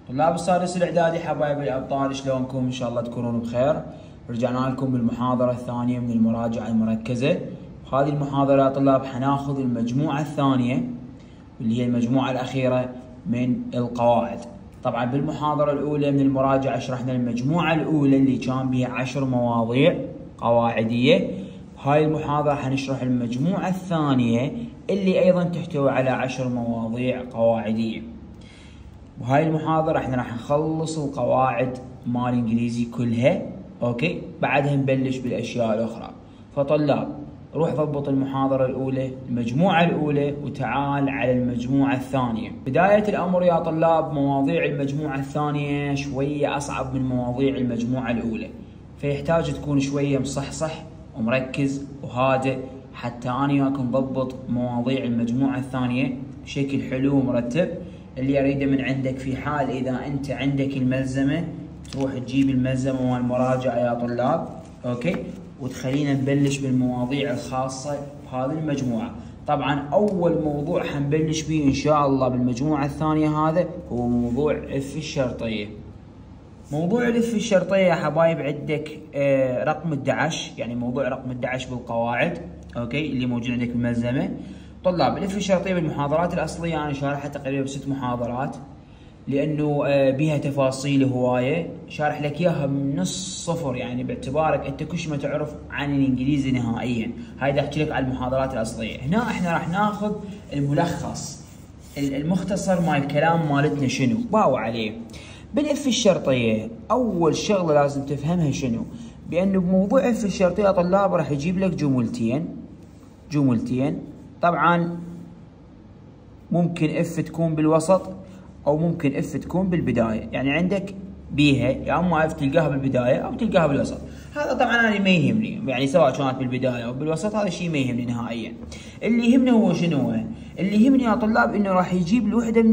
طلاب السادس الاعدادي حبايبي الابطال، شلونكم؟ ان شاء الله تكونون بخير. رجعنا لكم بالمحاضره الثانيه من المراجعه المركزه. هذه المحاضره يا طلاب حناخذ المجموعه الثانيه اللي هي المجموعه الاخيره من القواعد. طبعا بالمحاضره الاولى من المراجعه شرحنا المجموعه الاولى اللي كان بها 10 مواضيع قواعديه. هاي المحاضره حنشرح المجموعه الثانيه اللي ايضا تحتوي على 10 مواضيع قواعديه. وهاي المحاضرة احنا راح نخلص القواعد مال الانجليزي كلها، اوكي؟ بعدها نبلش بالاشياء الاخرى. فطلاب روح ضبط المحاضرة الاولى، المجموعة الاولى، وتعال على المجموعة الثانية. بداية الامر يا طلاب مواضيع المجموعة الثانية شوية اصعب من مواضيع المجموعة الاولى، فيحتاج تكون شوية مصحصح ومركز وهادئ حتى انا وياك نضبط مواضيع المجموعة الثانية بشكل حلو ومرتب. اللي اريده من عندك في حال اذا انت عندك الملزمه تروح تجيب الملزمه والمراجعه يا طلاب، اوكي؟ وتخلينا نبلش بالمواضيع الخاصه بهذه المجموعه. طبعا اول موضوع حنبلش به ان شاء الله بالمجموعه الثانيه هذا هو موضوع اف الشرطيه. موضوع الاف الشرطيه يا حبايب عندك رقم 11، يعني موضوع رقم 11 بالقواعد، اوكي؟ اللي موجود عندك بالملزمه. طلاب الاف الشرطيه بالمحاضرات الاصليه انا شارحها تقريبا ب6 محاضرات، لانه بها تفاصيل هوايه، شارح لك اياها من الصفر، يعني باعتبارك انت كلش ما تعرف عن الانجليزي نهائيا. هاي دا احكي لك على المحاضرات الاصليه. هنا احنا راح ناخذ الملخص المختصر مال الكلام مالتنا شنو باو عليه. بالاف الشرطيه اول شغله لازم تفهمها شنو؟ بانه بموضوع اف الشرطيه طلاب راح يجيب لك جملتين. طبعا ممكن اف تكون بالوسط او ممكن اف تكون بالبدايه، يعني عندك بيها يا اما اف تلقاها بالبدايه او تلقاها بالوسط. هذا طبعا انا ما يهمني، يعني سواء كانت بالبدايه او بالوسط هذا الشيء ما يهمني نهائيا. اللي يهمني هو شنو هو؟ اللي يهمني يا طلاب انه راح يجيب لي وحده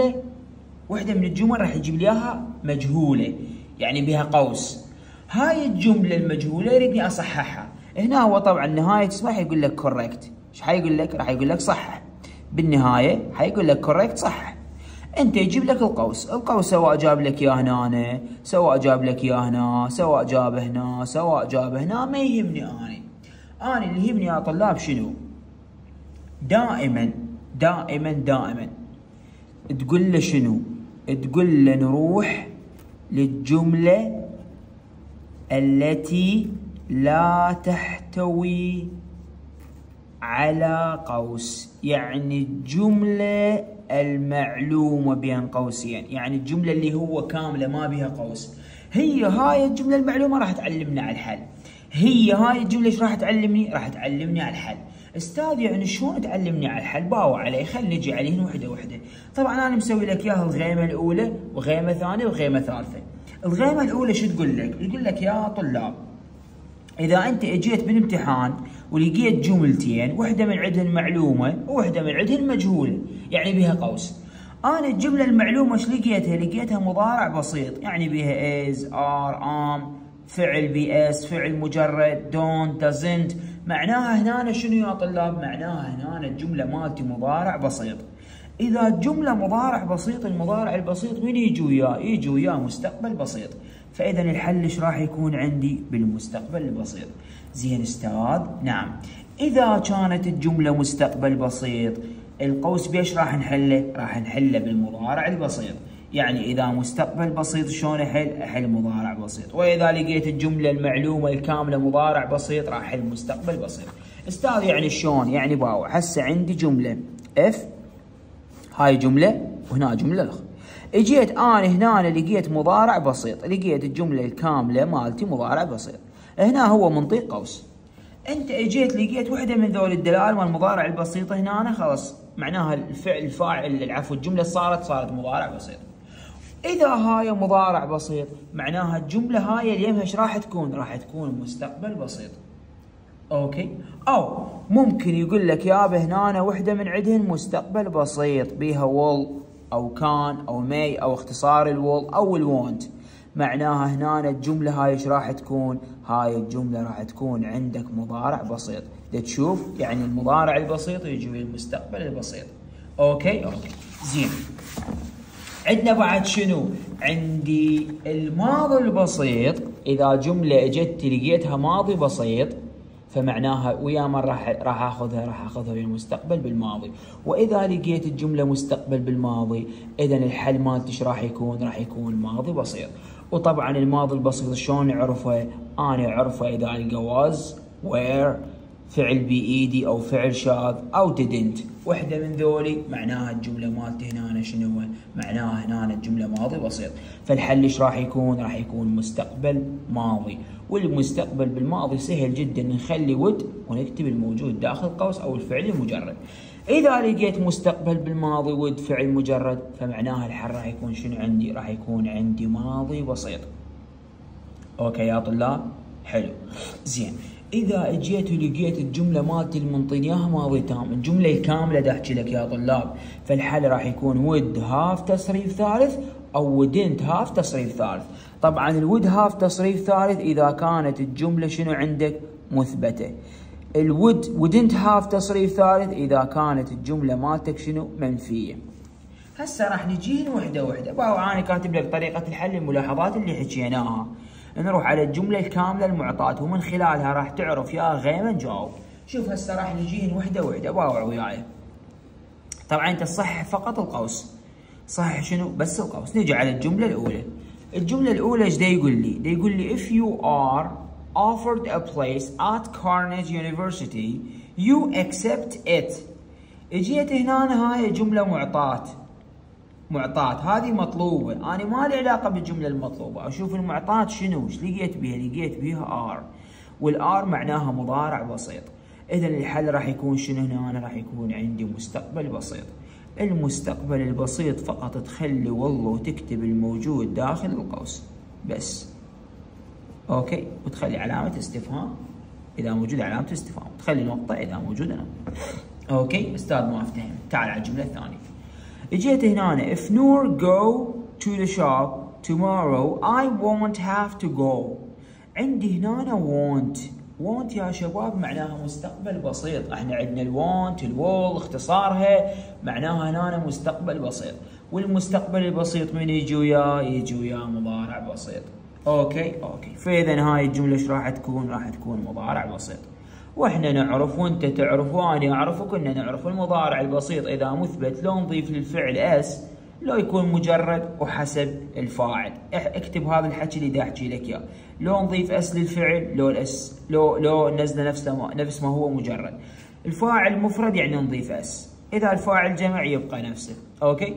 من الجمل راح يجيب لي اياها مجهوله، يعني بها قوس. هاي الجمله المجهوله يريدني اصححها. هنا هو طبعا نهايه راح يقول لك كوركت. ايش حيقول لك؟ راح يقول لك صحح. بالنهايه حيقول لك كوركت صحح. انت يجيب لك القوس سواء جاب لك اياه هنا، سواء جاب لك اياه هنا، سواء جابه هنا، سواء جابه هنا، ما يهمني انا اللي يهمني يا طلاب شنو؟ دائما تقول له شنو؟ تقول له نروح للجمله التي لا تحتوي على قوس، يعني الجملة المعلومة بين قوسين، يعني الجملة اللي هو كاملة ما بها قوس. هي هاي الجملة المعلومة راح تعلمنا على الحل. هي هاي الجملة ايش راح تعلمني؟ راح تعلمني على الحل. استاذ يعني شلون تعلمني على الحل؟ باو علي، خلينا نجي عليهن وحدة. طبعا انا مسوي لك اياها الغيمة الاولى وغيمة ثانية وغيمة ثالثة. الغيمة الاولى شو تقول لك؟ تقول لك يا طلاب إذا أنت اجيت بالامتحان ولقيت جملتين، وحدة من عندهن معلومة ووحدة من عندهن مجهولة، يعني بها قوس. أنا الجملة المعلومة ايش لقيتها؟ لقيتها مضارع بسيط، يعني بها is are am، فعل بs، فعل مجرد don't doesn't. معناها هنا شنو يا طلاب؟ معناها هنا الجملة مالتي مضارع بسيط. إذا الجملة مضارع بسيط، المضارع البسيط من يجي وياه؟ يجي وياه مستقبل بسيط. فإذا الحل ايش راح يكون عندي؟ بالمستقبل البسيط. زين استاذ، نعم. إذا كانت الجملة مستقبل بسيط القوس بيش راح نحله؟ راح نحله بالمضارع البسيط. يعني إذا مستقبل بسيط شلون أحل مضارع بسيط. وإذا لقيت الجملة المعلومة الكاملة مضارع بسيط راح أحل مستقبل بسيط. استاذ يعني شلون؟ يعني باو هسه عندي جملة اف، هاي جملة وهنا جملة الأخرى. اجيت انا هنا لقيت مضارع بسيط، لقيت الجمله الكامله مالتي مضارع بسيط. هنا هو منطق قوس. انت اجيت لقيت وحده من ذول الدلال والمضارع البسيطه هنا، خلاص معناها الجمله صارت مضارع بسيط. اذا هاي مضارع بسيط معناها الجمله هاي اليمها ايش راح تكون؟ راح تكون مستقبل بسيط، اوكي؟ او ممكن يقول لك يابا هنا وحده من عندهن مستقبل بسيط بيها will او كان او ماي او اختصار الوول او الوونت. معناها هنا الجمله هاي ايش راح تكون؟ هاي الجمله راح تكون عندك مضارع بسيط. تشوف يعني المضارع البسيط يجي بالمستقبل البسيط، اوكي. زين عندنا بعد شنو؟ عندي الماضي البسيط. اذا جمله اجت لقيتها ماضي بسيط فمعناها ويا من راح اخذها في المستقبل بالماضي، واذا لقيت الجمله مستقبل بالماضي اذا الحل مالتي ايش راح يكون؟ راح يكون ماضي بسيط. وطبعا الماضي البسيط شلون نعرفه؟ انا اعرفه اذا القى was were فعل بايدي او فعل شاذ او didn't، وحده من ذولي معناها الجمله مالتي هنا شنو؟ معناها هنا الجمله ماضي بسيط. فالحل ايش راح يكون؟ راح يكون مستقبل ماضي. والمستقبل بالماضي سهل جدا، نخلي would ونكتب الموجود داخل قوس او الفعل المجرد. اذا لقيت مستقبل بالماضي would فعل مجرد فمعناها الحل راح يكون شنو عندي؟ راح يكون عندي ماضي بسيط. اوكي يا طلاب؟ حلو. زين، إذا اجيت ولقيت الجملة مالتي اللي منطيني إياها ماضي تام، الجملة الكاملة دا أحكي لك يا طلاب، فالحل راح يكون would have تصريف ثالث أو wouldn't have تصريف ثالث. طبعا الwould have تصريف ثالث إذا كانت الجملة شنو عندك؟ مثبتة. wouldn't have تصريف ثالث إذا كانت الجملة مالتك شنو؟ منفية. هسه راح نجيهن وحدة وحدة. باو أنا كاتب لك طريقة الحل، الملاحظات اللي حكيناها. نروح على الجملة الكاملة المعطاة ومن خلالها راح تعرف يا غيمة تجاوب. شوف هسه راح نجيهن وحدة وحدة، باوع وياي. طبعا انت تصحح فقط القوس. صحح شنو؟ بس القوس. نجي على الجملة الأولى. الجملة الأولى ايش دا يقول لي؟ دا يقول لي if you are offered a place at Carnegie University you accept it. اجيت هنا هاي جملة معطاة، هذه مطلوبة، أنا ما لي علاقة بالجملة المطلوبة، أشوف المعطاة شنو؟ ايش لقيت بيها؟ لقيت بيها R، والR معناها مضارع بسيط، إذا الحل راح يكون شنو هنا؟ راح يكون عندي مستقبل بسيط. المستقبل البسيط فقط تخلي والله وتكتب الموجود داخل القوس بس. أوكي، وتخلي علامة استفهام إذا موجودة علامة استفهام، تخلي نقطة إذا موجودة نقطة. أوكي، أستاذ ما أفتهم، تعال على الجملة الثانية. اجيت هنا if Noor go to the shop tomorrow I won't have to go. عندي هنا want يا شباب معناها مستقبل بسيط. احنا عندنا الوانت الوول اختصارها معناها هنا مستقبل بسيط، والمستقبل البسيط من يجي وياه؟ يجي وياه مضارع بسيط. اوكي، فاذا هاي الجمله ايش راح تكون؟ راح تكون مضارع بسيط. واحنا نعرف وانت تعرف وانا اعرف وكنا نعرف المضارع البسيط اذا مثبت لو نضيف للفعل اس لو يكون مجرد وحسب الفاعل. اكتب هذا الحكي اللي دا احكي لك اياه، لو نضيف اس للفعل لو الاس لو نزله نفس ما هو مجرد. الفاعل مفرد يعني نضيف اس، اذا الفاعل جمع يبقى نفسه. اوكي،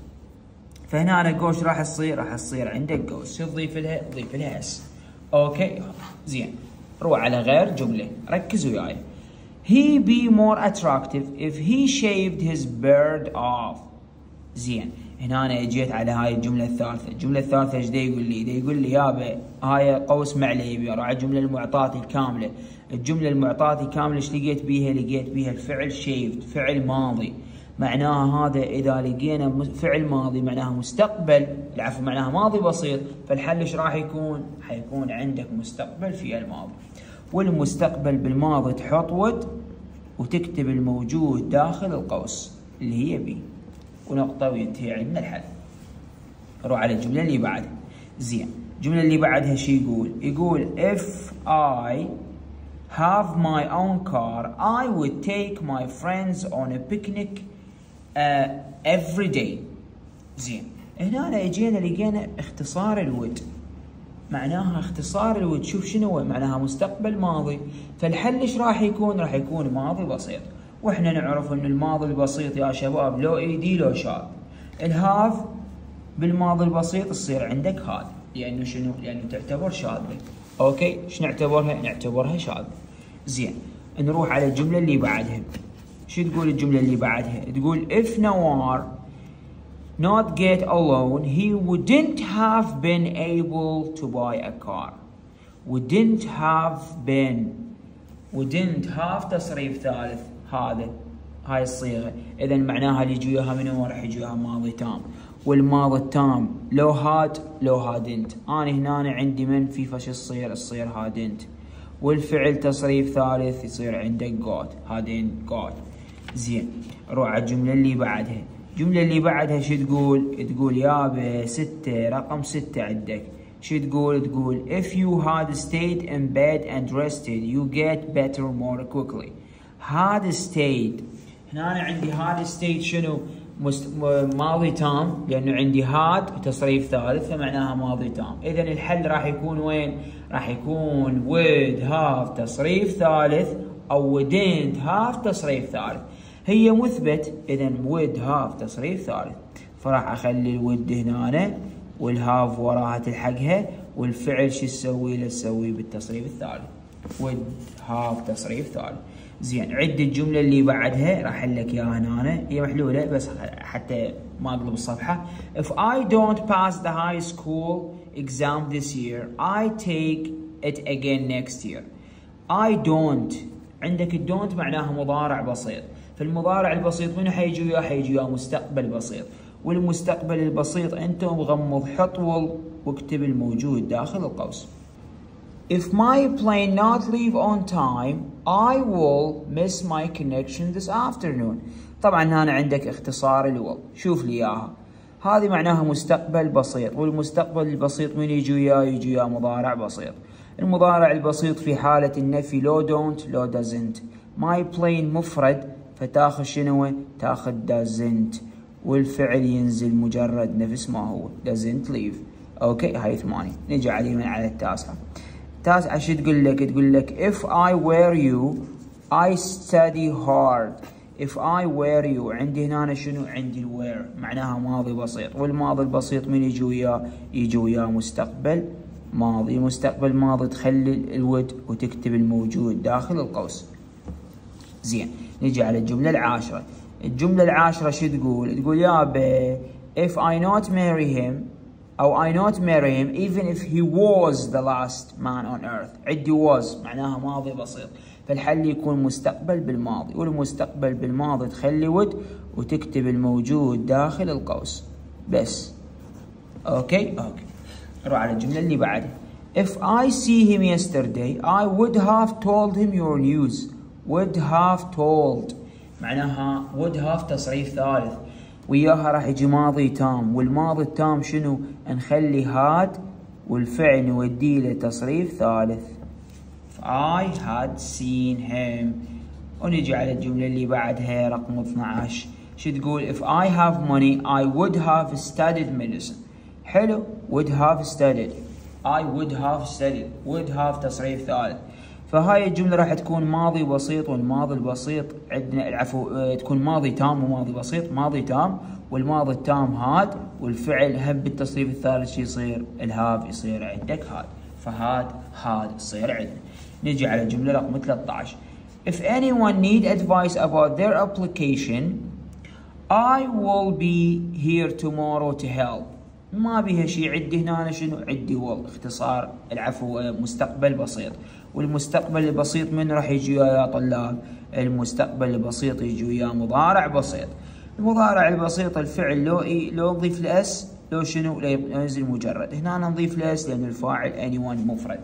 فهنا انا جوش راح تصير عندك جوش، شو تضيف لها؟ تضيف لها اس. اوكي زين، روح على غير جمله، ركز وياي. he be more attractive if he shaved his beard off. زين، هنا أنا اجيت على هاي الجمله الثالثه. الجمله الثالثه ايش دا يقول لي؟ دا يقول لي يابا هاي قوس معليبي، اروح على الجمله المعطاة الكامله. الجمله المعطاة الكامله ايش لقيت بيها؟ لقيت بيها الفعل shaved، فعل ماضي، معناها هذا اذا لقينا فعل ماضي معناها مستقبل، العفو معناها ماضي بسيط، فالحل ايش راح يكون؟ حيكون عندك مستقبل في الماضي، والمستقبل بالماضي تحط would وتكتب الموجود داخل القوس اللي هي بي ونقطة وينتهي عندنا الحل. نروح على الجملة اللي بعدها. زين، الجملة اللي بعدها شو يقول؟ يقول if I have my own car I would take my friends on a picnic every day. زين، هنا اجينا لقينا اختصار الود، معناها اختصار الود. شوف شنو هو؟ معناها مستقبل ماضي، فالحل ايش راح يكون؟ راح يكون ماضي بسيط، واحنا نعرف ان الماضي البسيط يا شباب لو ايدي لو شاذ. الهاف بالماضي البسيط تصير عندك هذا، لانه شنو؟ لانه تعتبر شاذة. اوكي، ايش نعتبرها؟ نعتبرها شاذة. زين، نروح على الجملة اللي بعدها. شو تقول الجملة اللي بعدها؟ تقول if Nawar not get a loan he wouldn't have been able to buy a car. wouldn't have تصريف ثالث، هاي الصيغة، إذا معناها اللي يجي وياها منو؟ راح يجي وياها ماضي تام، والماضي التام لو هادنت. أنا هنا عندي منفي فش تصير هادنت، والفعل تصريف ثالث يصير عندك got، هادنت got. زين، روح على الجملة اللي بعدها. الجملة اللي بعدها شو تقول؟ تقول يابا 6 رقم 6 عندك شو تقول؟ تقول if you had stayed in bed and rested you get better more quickly. had stayed هنا أنا عندي had stayed شنو؟ ماضي تام، لأنه عندي had وتصريف ثالث فمعناها ماضي تام. إذا الحل راح يكون وين؟ راح يكون would have تصريف ثالث أو wouldn't have تصريف ثالث. هي مثبت إذا would have تصريف ثالث، فراح أخلي الود هنا والهاف وراها تلحقها والفعل شو تسوي له؟ تسوي بالتصريف الثالث would have تصريف ثالث. زين عد الجملة اللي بعدها راح أحل لك إياها هنا، هي محلولة بس حتى ما أقلب الصفحة. If I don't pass the high school exam this year I take it again next year. I don't عندك don't معناها مضارع بسيط، فالمضارع البسيط منو حيجي وياه؟ حيجي وياه مستقبل بسيط، والمستقبل البسيط أنت مغمض حط واكتب الموجود داخل القوس. If my plane not leave on time I will miss my connection this afternoon. طبعا هنا عندك اختصار الويل، شوف لي اياها، هذه معناها مستقبل بسيط، والمستقبل البسيط من يجي وياه؟ يجي وياه مضارع بسيط. المضارع البسيط في حالة النفي لو don't لو doesn't. my plane مفرد فتاخذ شنو؟ تاخذ doesn't، والفعل ينزل مجرد نفس ما هو doesn't leave. اوكي هاي 8. نجي على من على التاسعة. التاسعة شو تقول لك؟ تقول لك if I were you I study hard. if I were you عندي هنا شنو؟ عندي الوير معناها ماضي بسيط، والماضي البسيط من يجي وياه؟ يجي وياه مستقبل ماضي. مستقبل ماضي تخلي الود وتكتب الموجود داخل القوس. زين نجي على الجملة العاشرة. الجملة العاشرة شو تقول؟ تقول يابا if I not marry him أو I not marry him even if he was the last man on earth. عندي was معناها ماضي بسيط، فالحل يكون مستقبل بالماضي، والمستقبل بالماضي تخلي ود وتكتب الموجود داخل القوس بس. اوكي نروح على الجملة اللي بعدها. If I see him yesterday I would have told him your news. would have told معناها would have تصريف ثالث، وياها راح يجي ماضي تام، والماضي التام شنو؟ نخلي had والفعل نوديه له تصريف ثالث. I had seen him. ونجي على الجملة اللي بعدها رقم 12 شو تقول؟ if I have money I would have studied medicine. حلو would have studied I would have studied would have تصريف ثالث، فهاي الجملة راح تكون ماضي بسيط، والماضي البسيط عندنا العفو تكون ماضي تام وماضي بسيط. ماضي تام والماضي التام هاد، والفعل هم بالتصريف الثالث شو يصير؟ الهاف يصير عندك هاد، هاد تصير عندنا. نجي على الجملة رقم 13 if anyone need advice about their application I will be here tomorrow to help. ما بيها شيء، عندي هنا شنو؟ عندي will اختصار العفو مستقبل بسيط، والمستقبل البسيط من راح يجي يا طلاب؟ المستقبل البسيط يجي وياه مضارع بسيط. المضارع البسيط الفعل لو نضيف لاس لو شنو؟ لو ينزل مجرد. هنا نضيف لاس لأن الفاعل anyone مفرد.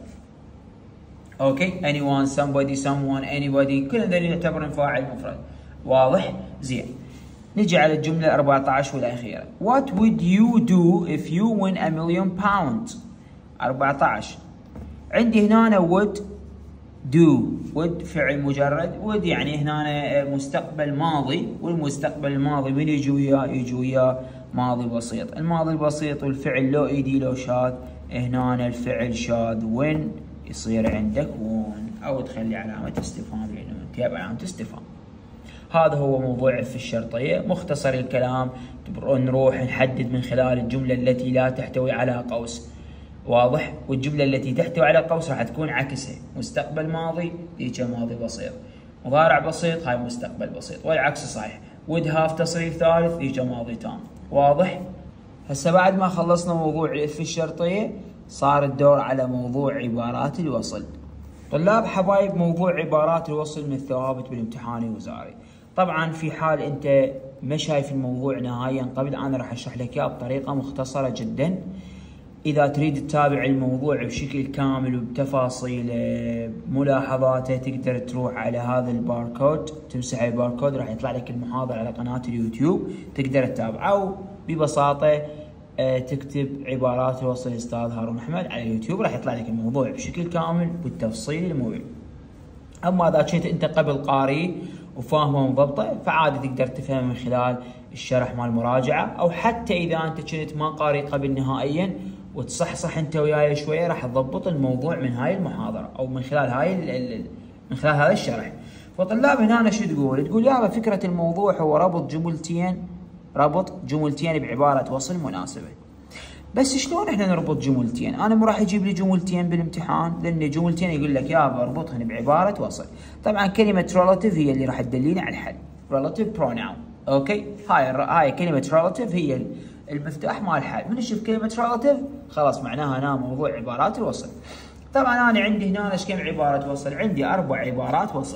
اوكي anyone somebody someone anybody كل هذول يعتبرون فاعل مفرد. واضح؟ زين نجي على الجملة 14 والأخيرة. What would you do if you win a million pounds؟ 14 عندي هنا would do would فعل مجرد، would يعني هنا مستقبل ماضي، والمستقبل الماضي من يجي وياه؟ يجي وياه ماضي بسيط. الماضي البسيط والفعل لو ايدي لو شاذ، هنا الفعل شاذ وين يصير عندك won، او تخلي علامة استفهام لانه انتهى بعلامة استفهام. هذا هو موضوع في الشرطية، مختصر الكلام. نروح نحدد من خلال الجملة التي لا تحتوي على قوس. واضح؟ والجملة التي تحتوي على قوس راح تكون عكسها، مستقبل ماضي ذيك ماضي بسيط، مضارع بسيط هاي مستقبل بسيط، والعكس صحيح. would have تصريف ثالث ذيك ماضي تام. واضح؟ هسه بعد ما خلصنا موضوع في الشرطية صار الدور على موضوع عبارات الوصل. طلاب حبايب، موضوع عبارات الوصل من الثوابت بالامتحان الوزاري. طبعا في حال انت ما شايف الموضوع نهائيا قبل، انا راح اشرح لك اياه بطريقه مختصره جدا. إذا تريد تتابع الموضوع بشكل كامل وبتفاصيله ملاحظاته تقدر تروح على هذا الباركود، تمسح الباركود راح يطلع لك المحاضرة على قناة اليوتيوب تقدر تتابعه، أو ببساطة تكتب عبارات الوصل الأستاذ هارون أحمد على اليوتيوب راح يطلع لك الموضوع بشكل كامل بالتفصيل الممل. أما إذا كنت أنت قبل قاري وفاهمه ومضبطه فعادي تقدر تفهم من خلال الشرح مال المراجعة، أو حتى إذا أنت كنت ما قاري قبل نهائيا وتصحصح أنت وياي شوية راح تضبط الموضوع من هاي المحاضرة أو من خلال من خلال هذا الشرح. فطلاب هنا شو تقول؟ تقول يابا فكرة الموضوع هو ربط جملتين بعبارة وصل مناسبة. بس شلون احنا نربط جملتين؟ انا مو راح يجيب لي جملتين بالامتحان، لان جملتين يقول لك يابا اربطهن بعبارة وصل. طبعا كلمة relative هي اللي راح تدلينا على الحل. relative pronoun. اوكي؟ هاي كلمة relative هي المفتاح مال الحل. من نشوف كلمة relative خلاص معناها هنا موضوع عبارات الوصل. طبعا انا عندي هنا كم عبارة وصل؟ عندي 4 عبارات وصل.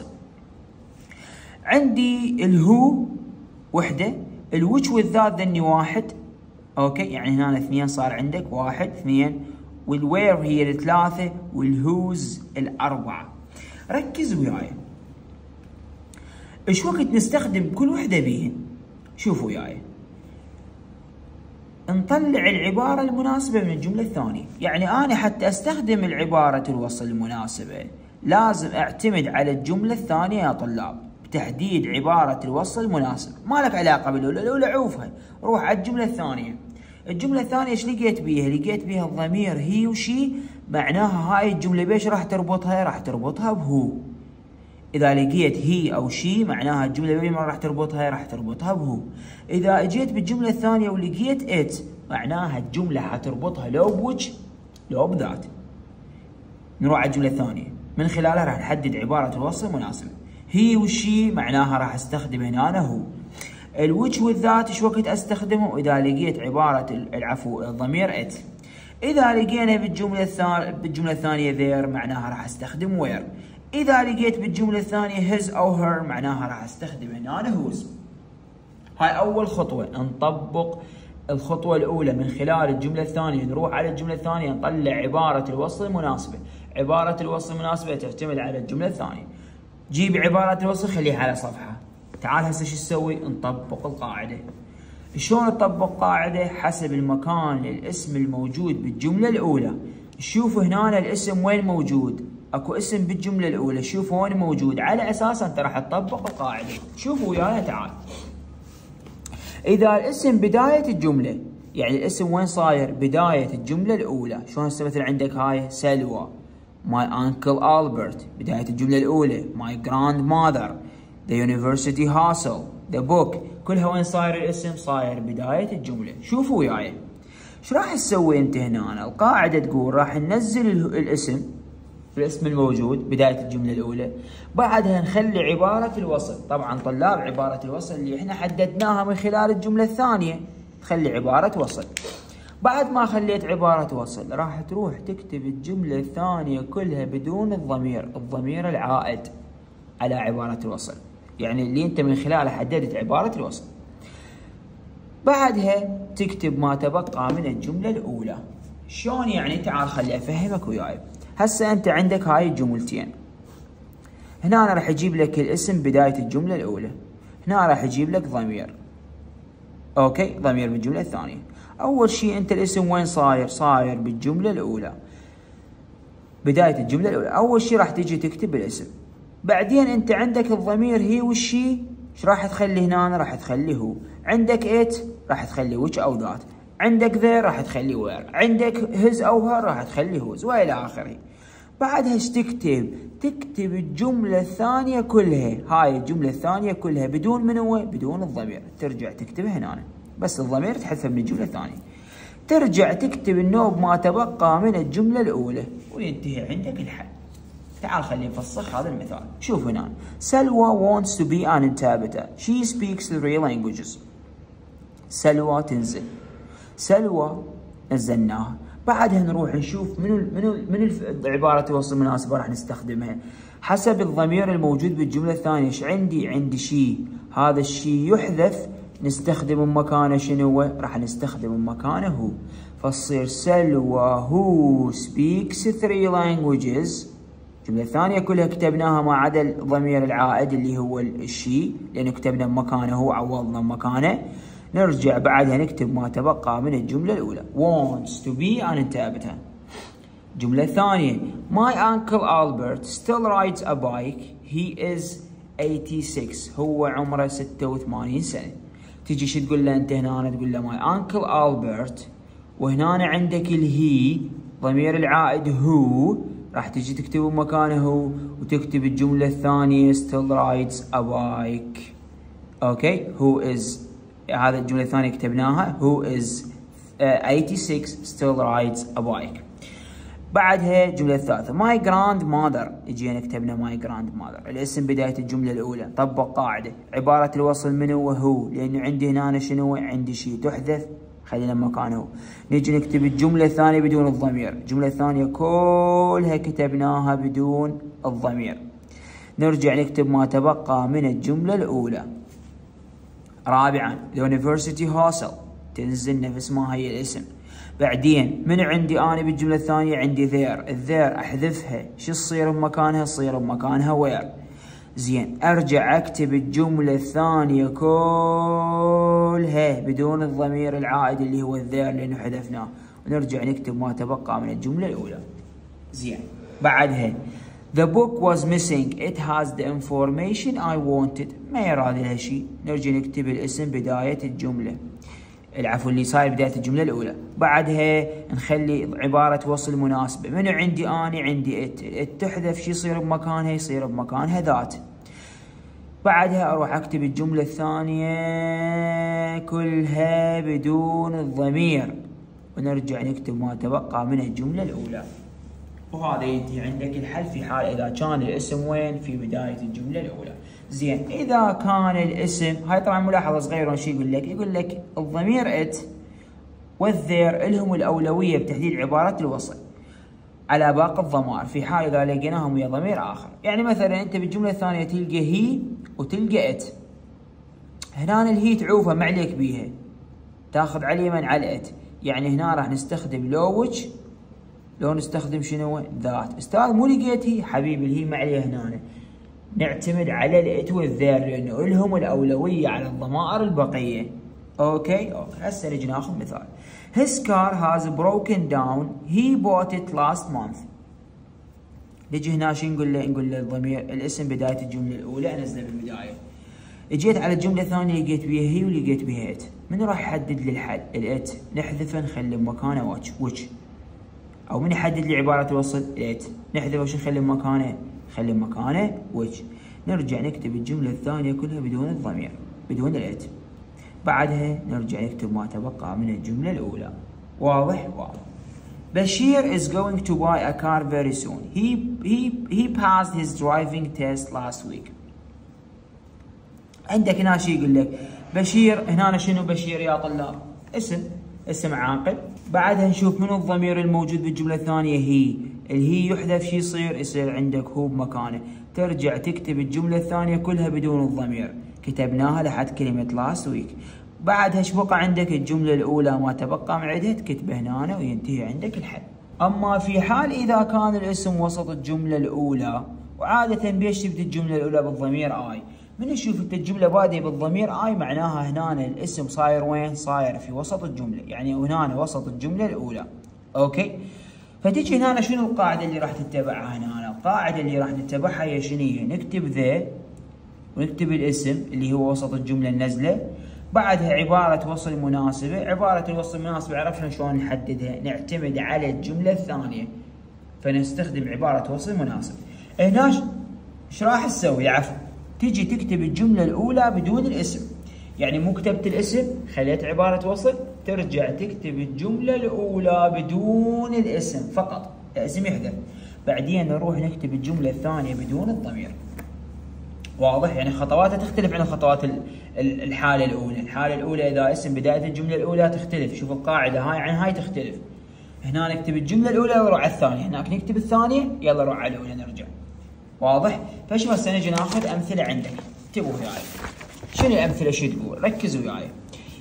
عندي الهو وحدة، الويتش والذات ذني 1. اوكي، يعني هنا 2 صار عندك 1 2، والوير هي 3 والهوز 4. ركز وياي ايش وقت نستخدم كل وحدة بيهن. شوفوا وياي، نطلع العبارة المناسبة من الجملة الثانية. يعني أنا حتى أستخدم العبارة الوصل المناسبة لازم أعتمد على الجملة الثانية يا طلاب بتحديد عبارة الوصل المناسبة. ما لك علاقة بالأولى، الأولى عوفها، روح على الجملة الثانية. الجملة الثانية ايش لقيت بيها؟ لقيت بيها الضمير هي وشي، معناها هاي الجملة بيش راح تربطها؟ راح تربطها بهو. إذا لقيت هي أو شي معناها الجملة بين راح تربطها؟ راح تربطها بهو. إذا اجيت بالجملة الثانية ولقيت ات معناها الجملة حتربطها لو بوجه لو بذات. نروح على الجملة الثانية من خلالها راح نحدد عبارة الوصل المناسبة. هي والشي معناها راح استخدم هنا أنا هو. الوجه والذات ايش وقت استخدمه؟ إذا لقيت عبارة الضمير ات. إذا لقينا بالجملة الثانية there معناها راح استخدم where. إذا لقيت بالجملة الثانية his أو her معناها راح استخدم هنا whose. هاي أول خطوة، نطبق الخطوة الأولى من خلال الجملة الثانية، نروح على الجملة الثانية نطلع عبارة الوصل المناسبة. عبارة الوصل المناسبة تعتمد على الجملة الثانية. جيب عبارة الوصل خليها على صفحة. تعال هسه شو نسوي؟ نطبق القاعدة. شلون نطبق قاعدة؟ حسب المكان الاسم الموجود بالجملة الأولى. شوفوا هنا الاسم وين موجود؟ اكو اسم بالجملة الأولى، شوفوا وين موجود، على أساسه أنت راح تطبق القاعدة. شوفوا ويانا تعال. إذا الاسم بداية الجملة، يعني الاسم وين صاير؟ بداية الجملة الأولى. شلون هسه مثلا عندك هاي سلوى، my uncle Albert بداية الجملة الأولى، my grandmother، the university hostel، the book، كلها وين صاير الاسم؟ صاير بداية الجملة. شوفوا وياي شو راح تسوي انت هنا؟ القاعدة تقول راح ننزل الاسم الموجود بداية الجملة الأولى، بعدها نخلي عبارة الوصل. طبعا طلاب عبارة الوصل اللي احنا حددناها من خلال الجملة الثانية، خلي عبارة وصل. بعد ما خليت عبارة وصل راح تروح تكتب الجملة الثانية كلها بدون الضمير العائد على عبارة الوصل، يعني اللي انت من خلاله حددت عبارة الوصل. بعدها تكتب ما تبقى من الجملة الأولى. شلون يعني؟ تعال خلي أفهمك وياي. هسه أنت عندك هاي الجملتين، هنا أنا راح أجيب لك الاسم بداية الجملة الأولى، هنا راح أجيب لك ضمير. أوكي، ضمير بالجملة الثانية. أول شيء أنت الاسم وين صاير؟ صاير بالجملة الأولى، بداية الجملة الأولى. أول شيء راح تيجي تكتب الاسم، بعدين أنت عندك الضمير هي والشي، ايش راح تخلي هنا؟ راح تخلي هو. عندك ات راح تخلي وش أو ذات، عندك ذا راح تخلي وير، عندك هز أو هر راح تخلي هوز، وإلى آخره. بعدها ايش تكتب؟ تكتب الجملة الثانية كلها، هاي الجملة الثانية كلها بدون منو؟ بدون الضمير. ترجع تكتب هنا بس الضمير تحذفه من الجملة الثانية. ترجع تكتب النوب ما تبقى من الجملة الأولى وينتهي عندك الحل. تعال خلينا نفسخ هذا المثال. شوف هنا، سلوى wants to be an interpreter. She speaks 3 languages. سلوى تنزل، سلوى نزلناها. بعدها نروح نشوف من عبارة الوصل المناسبة راح نستخدمها حسب الضمير الموجود بالجملة الثانية. ايش عندي؟ عندي شي، هذا الشي يحذف، نستخدم مكانه شنو؟ راح نستخدم مكانه هو. فتصير سلوى who speaks 3 languages. الجملة الثانية كلها كتبناها ما عدا الضمير العائد اللي هو الشي، لأنه كتبنا بمكانه وعوضنا بمكانه. نرجع بعدها نكتب ما تبقى من الجملة الأولى. wants to be أنا انتهبتها. الجملة الثانية My uncle Albert still rides a bike. He is 86. هو عمره 86 سنة. تجي شو تقول له أنت هنا؟ تقول له My uncle Albert، وهنا عندك الهي ضمير العائد هو، راح تجي تكتب مكانه هو وتكتب الجملة الثانية still rides a bike. اوكي who is، هذا الجملة الثانية كتبناها who is 86 still rides a bike. بعدها الجملة الثالثة my grandmother، جينا كتبنا my grandmother الاسم بداية الجملة الأولى. طبق قاعدة عبارة الوصل منه وهو، لأنه عندي هنا شنو؟ عندي شيء تحذف خلينا مكانه. نيجي نكتب الجملة الثانية بدون الضمير. الجملة الثانية كلها كتبناها بدون الضمير. نرجع نكتب ما تبقى من الجملة الأولى. رابعا University Hostel، تنزل نفس ما هي الاسم. بعدين من عندي أنا بالجملة الثانية؟ عندي there. الذير أحذفها، شو تصير بمكانها؟ تصير بمكانها where. زين أرجع أكتب الجملة الثانية كلها بدون الضمير العائد اللي هو الذير لأنه حذفناه، ونرجع نكتب ما تبقى من الجملة الأولى. زين بعدها The book was missing. It has the information I wanted. ما يراد لها شيء. نرجع نكتب الاسم بداية الجملة، العفو اللي صاير بداية الجملة الأولى. بعدها نخلي عبارة وصل مناسبة. منو عندي أنا؟ عندي it تحذف، شو يصير بمكانها؟ يصير بمكانها ذات. بعدها أروح أكتب الجملة الثانية كلها بدون الضمير، ونرجع نكتب ما تبقى من الجملة الأولى. وهذا ينتهي عندك الحل في حال إذا كان الاسم وين؟ في بداية الجملة الأولى. زين إذا كان الاسم، هاي طبعا ملاحظة صغيرة، شو يقول لك؟ يقول لك الضمير it والذير لهم الأولوية بتحديد عبارة الوصل على باقي الضمائر في حال إذا لقيناهم ويا ضمير آخر. يعني مثلا أنت بالجملة الثانية تلقى هي وتلقى it، هنا الهي تعوفها ما عليك بيها، تاخذ على اليمين على it، يعني هنا راح نستخدم لو which، لو نستخدم شنو؟ ذات. استاذ مو لقيت هي؟ حبيبي الهي ما عليها هنا، نعتمد على الات والذير لانه لهم الاولويه على الضمائر البقيه. اوكي هسه نجي ناخذ مثال. His car has broken down. He bought it last month. نجي هنا شو نقول له؟ نقول له الضمير الاسم بدايه الجمله الاولى انزله بالبدايه. اجيت على الجمله الثانيه لقيت بيها هي ولقيت بيها ات. من راح يحدد لي الحل؟ الات نحذفه نخلي بمكانه which. او من يحدد لي عباره الوصل؟ الات نحذفه وش نخلي بمكانه؟ نخلي بمكانه which. نرجع نكتب الجمله الثانيه كلها بدون الضمير بدون الات. بعدها نرجع نكتب ما تبقى من الجمله الاولى. واضح؟ واضح. Bashir is going to buy a car very soon. He passed his driving test last week. عندك هنا شيء يقول لك بشير، هنا شنو بشير يا طلاب؟ اسم عاقل. بعدها نشوف منو الضمير الموجود بالجمله الثانيه؟ هي. الهي يحذف، شي يصير عندك هو بمكانه. ترجع تكتب الجمله الثانيه كلها بدون الضمير، كتبناها لحد كلمه لاست ويك. بعدها ايش بقى عندك؟ الجمله الاولى ما تبقى معدها تكتبه هنا وينتهي عندك الحل. اما في حال اذا كان الاسم وسط الجمله الاولى، وعاده بيش تبدا الجمله الاولى بالضمير اي، من نشوف انت الجمله باديه بالضمير اي معناها هنا الاسم صاير وين؟ صاير في وسط الجمله، يعني هنا وسط الجمله الاولى. اوكي؟ فتجي هنا شنو القاعده اللي راح تتبعها هنا؟ القاعده اللي راح نتبعها هي شنو هي؟ نكتب ذا ونكتب الاسم اللي هو وسط الجمله النزله، بعدها عباره وصل مناسبه. عباره الوصل المناسبه عرفنا شلون نحددها؟ نعتمد على الجمله الثانيه، فنستخدم عباره وصل مناسب. هنا ايش راح تسوي؟ عفوا تجي تكتب الجمله الاولى بدون الاسم، يعني مو كتبت الاسم خليت عباره وصل، ترجع تكتب الجمله الاولى بدون الاسم فقط، الاسم يحذف. بعدين نروح نكتب الجمله الثانيه بدون الضمير. واضح؟ يعني خطواتها تختلف عن خطوات الحاله الاولى. الحاله الاولى اذا اسم بدايه الجمله الاولى تختلف، شوف القاعده هاي عن هاي تختلف. هنا نكتب الجمله الاولى ونروح على الثانيه، هناك نكتب الثانيه يلا نروح على الاولى نرجع. واضح؟ فشو هسه نجي ناخذ امثله عندك، انتبهوا وياي. شنو الامثله؟ شو تقول؟ ركزوا وياي.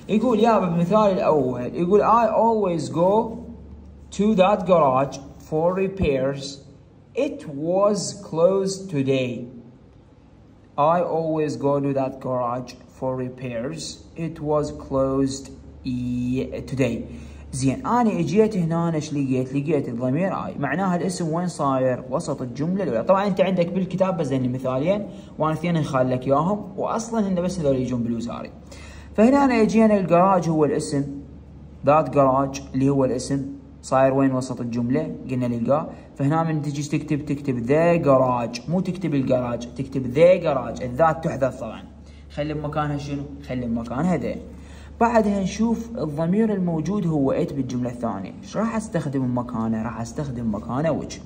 يقول يابا بالمثال الأول يقول I always go to that garage for repairs. It was closed today. I always go to that garage for repairs. It was closed today. زين انا اجيت هنا ايش لقيت الضمير اي، معناها الاسم وين صاير؟ وسط الجمله الاولى. طبعا انت عندك بالكتاب بس هن مثالين وانا اثنين نخال لك اياهم، واصلا هن بس هذول يجون بالوزاري. فهنا أنا اجينا الجراج هو الاسم، ذات جراج اللي هو الاسم صاير وين؟ وسط الجمله، قلنا نلقاه. فهنا من تجي تكتب ذا جراج، مو تكتب الجراج، تكتب ذا جراج، الذات تحذف طبعا. خلي بمكانها شنو؟ خلي بمكانها ذا. بعدها نشوف الضمير الموجود هو ات بالجمله الثانيه، ايش راح استخدم مكانه؟ راح استخدم مكانه which.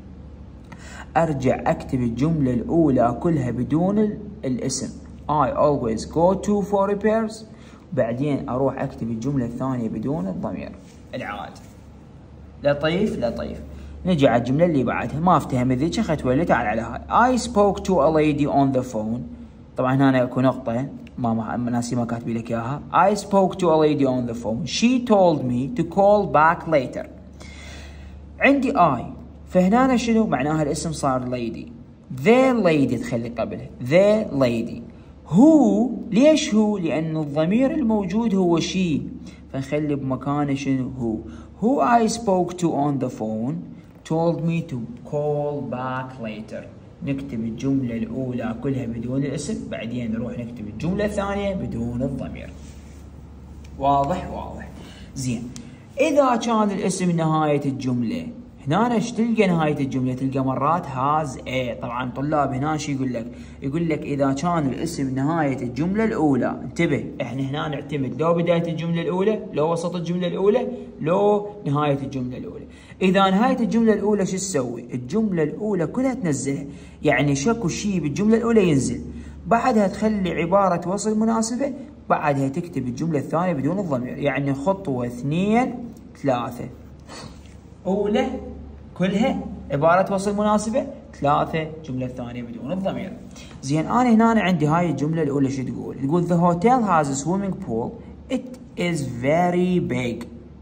ارجع اكتب الجمله الاولى كلها بدون الاسم I always go to for repairs، بعدين اروح اكتب الجمله الثانيه بدون الضمير العاد. لطيف لطيف. نجي على الجمله اللي بعدها، ما افتهم ذيك اخذت ويلي، تعال على هاي. I spoke to a lady on the phone. طبعا هنا اكو نقطه ناسي ما كاتبي لك اياها. I spoke to a lady on the phone. She told me to call back later. عندي I، فهنا شنو معناها؟ الاسم صار lady. The lady تخلي قبلها the lady. Who، ليش هو؟ لأنه الضمير الموجود هو she، فنخلي بمكانه شنو؟ هو. Who I spoke to on the phone told me to call back later. نكتب الجملة الأولى كلها بدون الاسم، بعدين نروح نكتب الجملة الثانية بدون الضمير. واضح؟ واضح. زين. إذا كان الاسم نهاية الجملة، هنا ايش تلقى نهاية الجملة؟ تلقى مرات has a. طبعا طلاب هنا شو يقول لك؟ يقول لك إذا كان الاسم نهاية الجملة الأولى، انتبه احنا هنا نعتمد لو بداية الجملة الأولى، لو وسط الجملة الأولى، لو نهاية الجملة الأولى. إذا نهاية الجملة الأولى شو تسوي؟ الجملة الأولى كلها تنزلها، يعني شكو شيء بالجملة الأولى ينزل، بعدها تخلي عبارة وصل مناسبة، بعدها تكتب الجملة الثانية بدون الضمير، يعني خطوة 2 3. أولى كلها عبارة وصل مناسبة، 3 جملة ثانية بدون الضمير. زين أنا هنا عندي هاي الجملة الأولى شو تقول؟ تقول the hotel has a swimming pool. It is very big.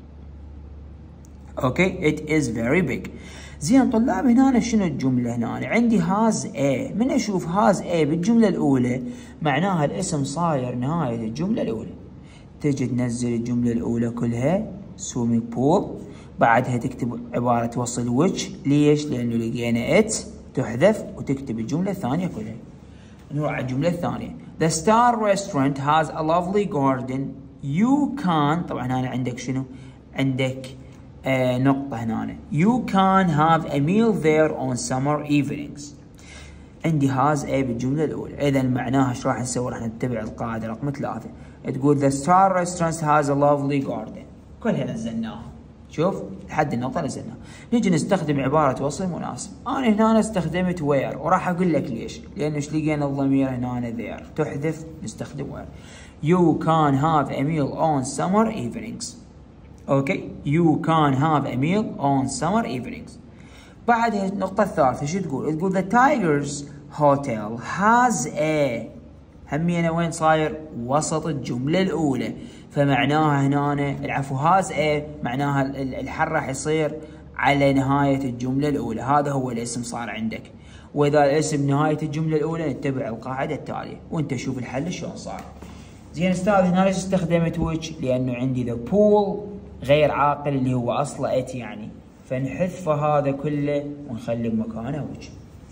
اوكي it is very big. زين طلاب هنا شنو الجملة هنا؟ عندي has a. من اشوف has a بالجملة الأولى معناها الاسم صاير نهاية الجملة الأولى. تجي تنزل الجملة الأولى كلها swimming pool، بعدها تكتب عبارة وصل which. ليش؟ لأنه لقينا it تحذف وتكتب الجملة الثانية كلها. نروح على الجملة الثانية. The Star Restaurant has a lovely garden. You can، طبعا هنا عندك شنو؟ عندك نقطة هنا. You can have a meal there on summer evenings. عندي has a بالجملة الأولى، إذا معناها ايش راح نسوي؟ راح نتبع القاعدة رقم 3. تقول The Star Restaurant has a lovely garden. كلها نزلناها. شوف لحد النقطة نزلنا. نجي نستخدم عبارة وصل مناسب. أنا هنا استخدمت where، وراح أقول لك ليش. لأنه ايش لقينا الضمير هنا there، تحذف نستخدم where. You can have a meal on summer evenings. أوكي. You can have a meal on summer evenings. بعدها النقطة الثالثة شو تقول؟ تقول the Tigers Hotel has a. همينا وين صاير؟ وسط الجملة الأولى، فمعناها هنا العفو has a معناها الحل راح يصير على نهاية الجملة الأولى، هذا هو الاسم صار عندك. وإذا الاسم نهاية الجملة الأولى نتبع القاعدة التالية، وأنت شوف الحل شلون صار. زين أستاذ هنا ليش استخدمت which؟ لأنه عندي the pool غير عاقل اللي هو أصله it يعني، فنحذف هذا كله ونخلي بمكانه which.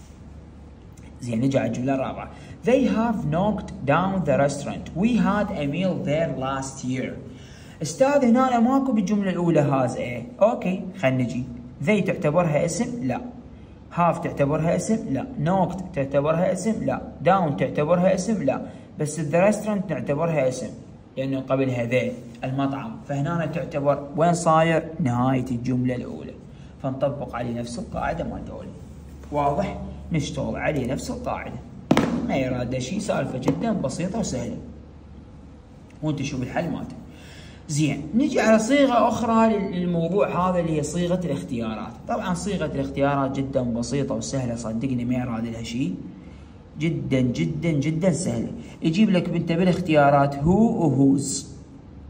زين نجي على الجملة الرابعة. They have knocked down the restaurant. We had a meal there last year. استاذ هنا ماكو بالجملة الأولى has a. أوكي خلينا نجي. They تعتبرها اسم؟ لا. have تعتبرها اسم؟ لا. knocked تعتبرها اسم؟ لا. down تعتبرها اسم؟ لا. بس the restaurant نعتبرها اسم لأنه قبلها ذا المطعم، فهنا تعتبر وين صاير؟ نهاية الجملة الأولى، فنطبق عليه نفس القاعدة مال دولي. واضح؟ نشتغل عليه نفس القاعدة، ما يراد شيء، سالفة جدا بسيطة وسهلة، وانت شوف الحل مالته. زين نجي على صيغة أخرى للموضوع هذا اللي هي صيغة الاختيارات. طبعا صيغة الاختيارات جدا بسيطة وسهلة، صدقني ما يراد لها شيء، جدا جدا جدا سهلة. يجيب لك انت بالاختيارات هو وهوز.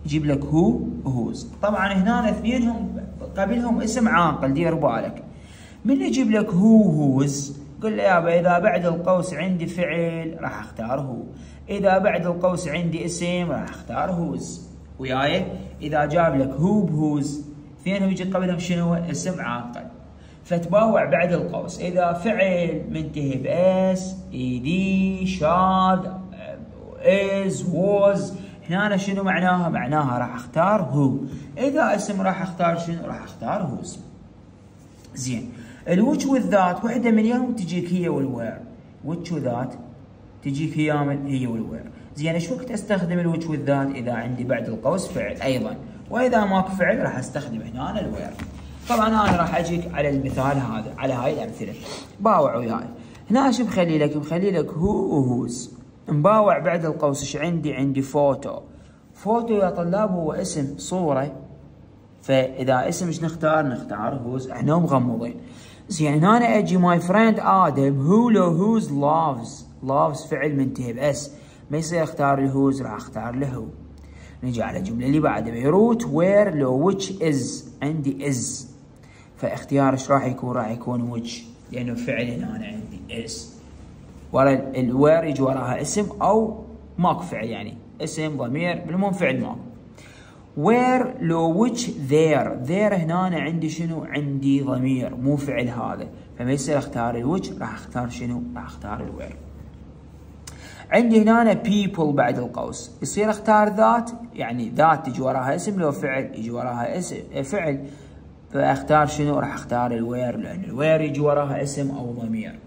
يجيب لك هو وهوز. طبعا هنا اثنينهم قبلهم اسم عاقل، دير بالك. من يجيب لك هو وهوز قل له يابا اذا بعد القوس عندي فعل راح اختار هو، اذا بعد القوس عندي اسم راح اختار هوز. وياي؟ اذا جاب لك هو بهوز اثنينهم يجي قبلهم شنو؟ اسم عاقل. فتباوع بعد القوس، اذا فعل منتهي باس، ايدي، شاذ، از، ووز، هنا شنو معناها؟ معناها راح اختار هو. اذا اسم راح اختار شنو؟ راح اختار هوز. زين. الوتش والذات وحده من يوم تجيك هي والوير. وتش وذات تجيك هي والوير. زين ايش وقت استخدم الوتش والذات؟ اذا عندي بعد القوس فعل ايضا، واذا ماكو فعل راح استخدم هنا الوير. طبعا انا راح اجيك على المثال هذا، على هاي الامثله. باوع وياي. هنا ايش مخلي لك؟ مخلي لك هو وهوز. مباوع بعد القوس ايش عندي؟ عندي فوتو. فوتو يا طلاب هو اسم صوره، فاذا اسم ايش نختار؟ نختار هوز، احنا مغمضين. زين هنا انا اجي ماي فريند ادم هو لو هوز لافز. لافز فعل منتهي باس، ما يصير اختار الهوز، راح اختار له هو. نجي على الجمله اللي بعدها. بيروت وير لو ويتش از. عندي از، فاختيار ايش راح يكون؟ راح يكون ويتش، لانه فعل هنا أنا عندي از. ورا الوير يجي وراها اسم او ماكو فعل، يعني اسم ضمير بالمهم فعل ماكو. وير لو ويتش ذير. ذير هنا أنا عندي شنو؟ عندي ضمير مو فعل هذا، فما يصير اختار الويتش، راح اختار شنو؟ راح اختار الوير. عندي هنا أنا people بعد القوس، يصير اختار ذات، يعني ذات تجي وراها اسم، لو فعل يجي وراها اسم فعل، فاختار شنو؟ راح اختار الوير، لان الوير يجي وراها اسم او ضمير.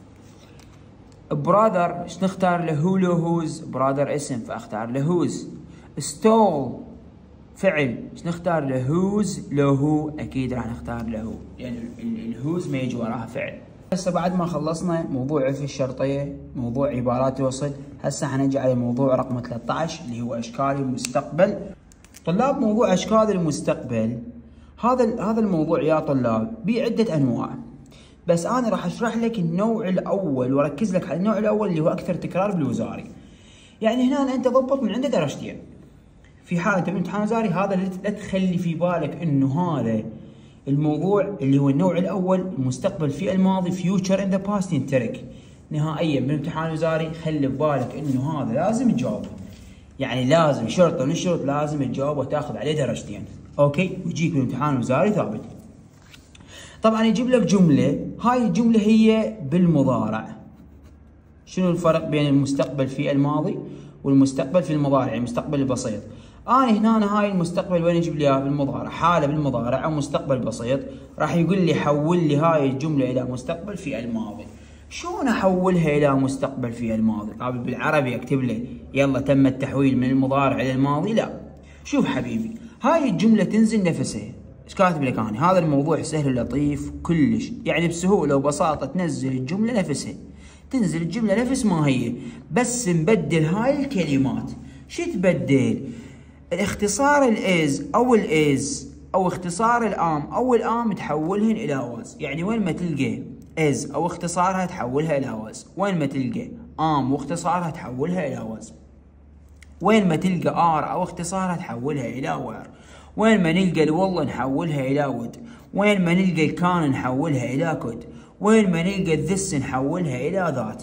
براذر ايش نختار له؟ هو لو هوز. براذر اسم، فاختار له هوز. ستول فعل، ايش نختار له؟ هوز لو هو، اكيد راح نختار له هو، يعني الهوز ما يجي وراها فعل. هسه بعد ما خلصنا موضوع في الشرطيه، موضوع عبارات الوصل، هسه حنجي على موضوع رقم 13 اللي هو اشكال المستقبل. طلاب موضوع اشكال المستقبل هذا الموضوع يا طلاب بعدة انواع، بس انا راح اشرح لك النوع الاول واركز لك على النوع الاول اللي هو اكثر تكرار بالوزاري. يعني هنا انت ضبط من عنده درجتين. في حاله انت بامتحان وزاري هذا لا تخلي في بالك انه هذا الموضوع اللي هو النوع الاول المستقبل في الماضي فيوتشر ان ذا باست ينترك نهائيا بالامتحان الوزاري. خلي ببالك انه هذا لازم تجاوب، يعني لازم شرط من الشروط لازم تجاوب وتاخذ عليه درجتين. اوكي، ويجيك بالامتحان الوزاري ثابت. طبعا يجيب لك جمله، هاي الجمله هي بالمضارع. شنو الفرق بين المستقبل في الماضي والمستقبل في المضارع؟ المستقبل البسيط. انا هنا هاي المستقبل وين يجيب لي اياها؟ بالمضارع، حاله بالمضارع او مستقبل بسيط. راح يقول لي حول لي هاي الجمله الى مستقبل في الماضي. شلون احولها الى مستقبل في الماضي؟ طبعا بالعربي اكتب له يلا تم التحويل من المضارع الى الماضي؟ لا. شوف حبيبي، هاي الجمله تنزل نفسها. ايش كاتب لك انا؟ هذا الموضوع سهل لطيف كلش، يعني بسهوله وبساطه تنزل الجمله نفسها، تنزل الجمله نفس ما هي، بس نبدل هاي الكلمات. شو تبدل؟ الاختصار الاز او الاز او اختصار الام او الام تحولهن الى واز. يعني وين ما تلقى از او اختصارها تحولها الى واز، وين ما تلقى ام واختصارها تحولها الى واز، وين ما تلقى ار او اختصارها تحولها الى وير، وين ما نلقى الوالله نحولها الى ود، وين ما نلقى الكان نحولها الى كود، وين ما نلقى الذس نحولها الى ذات،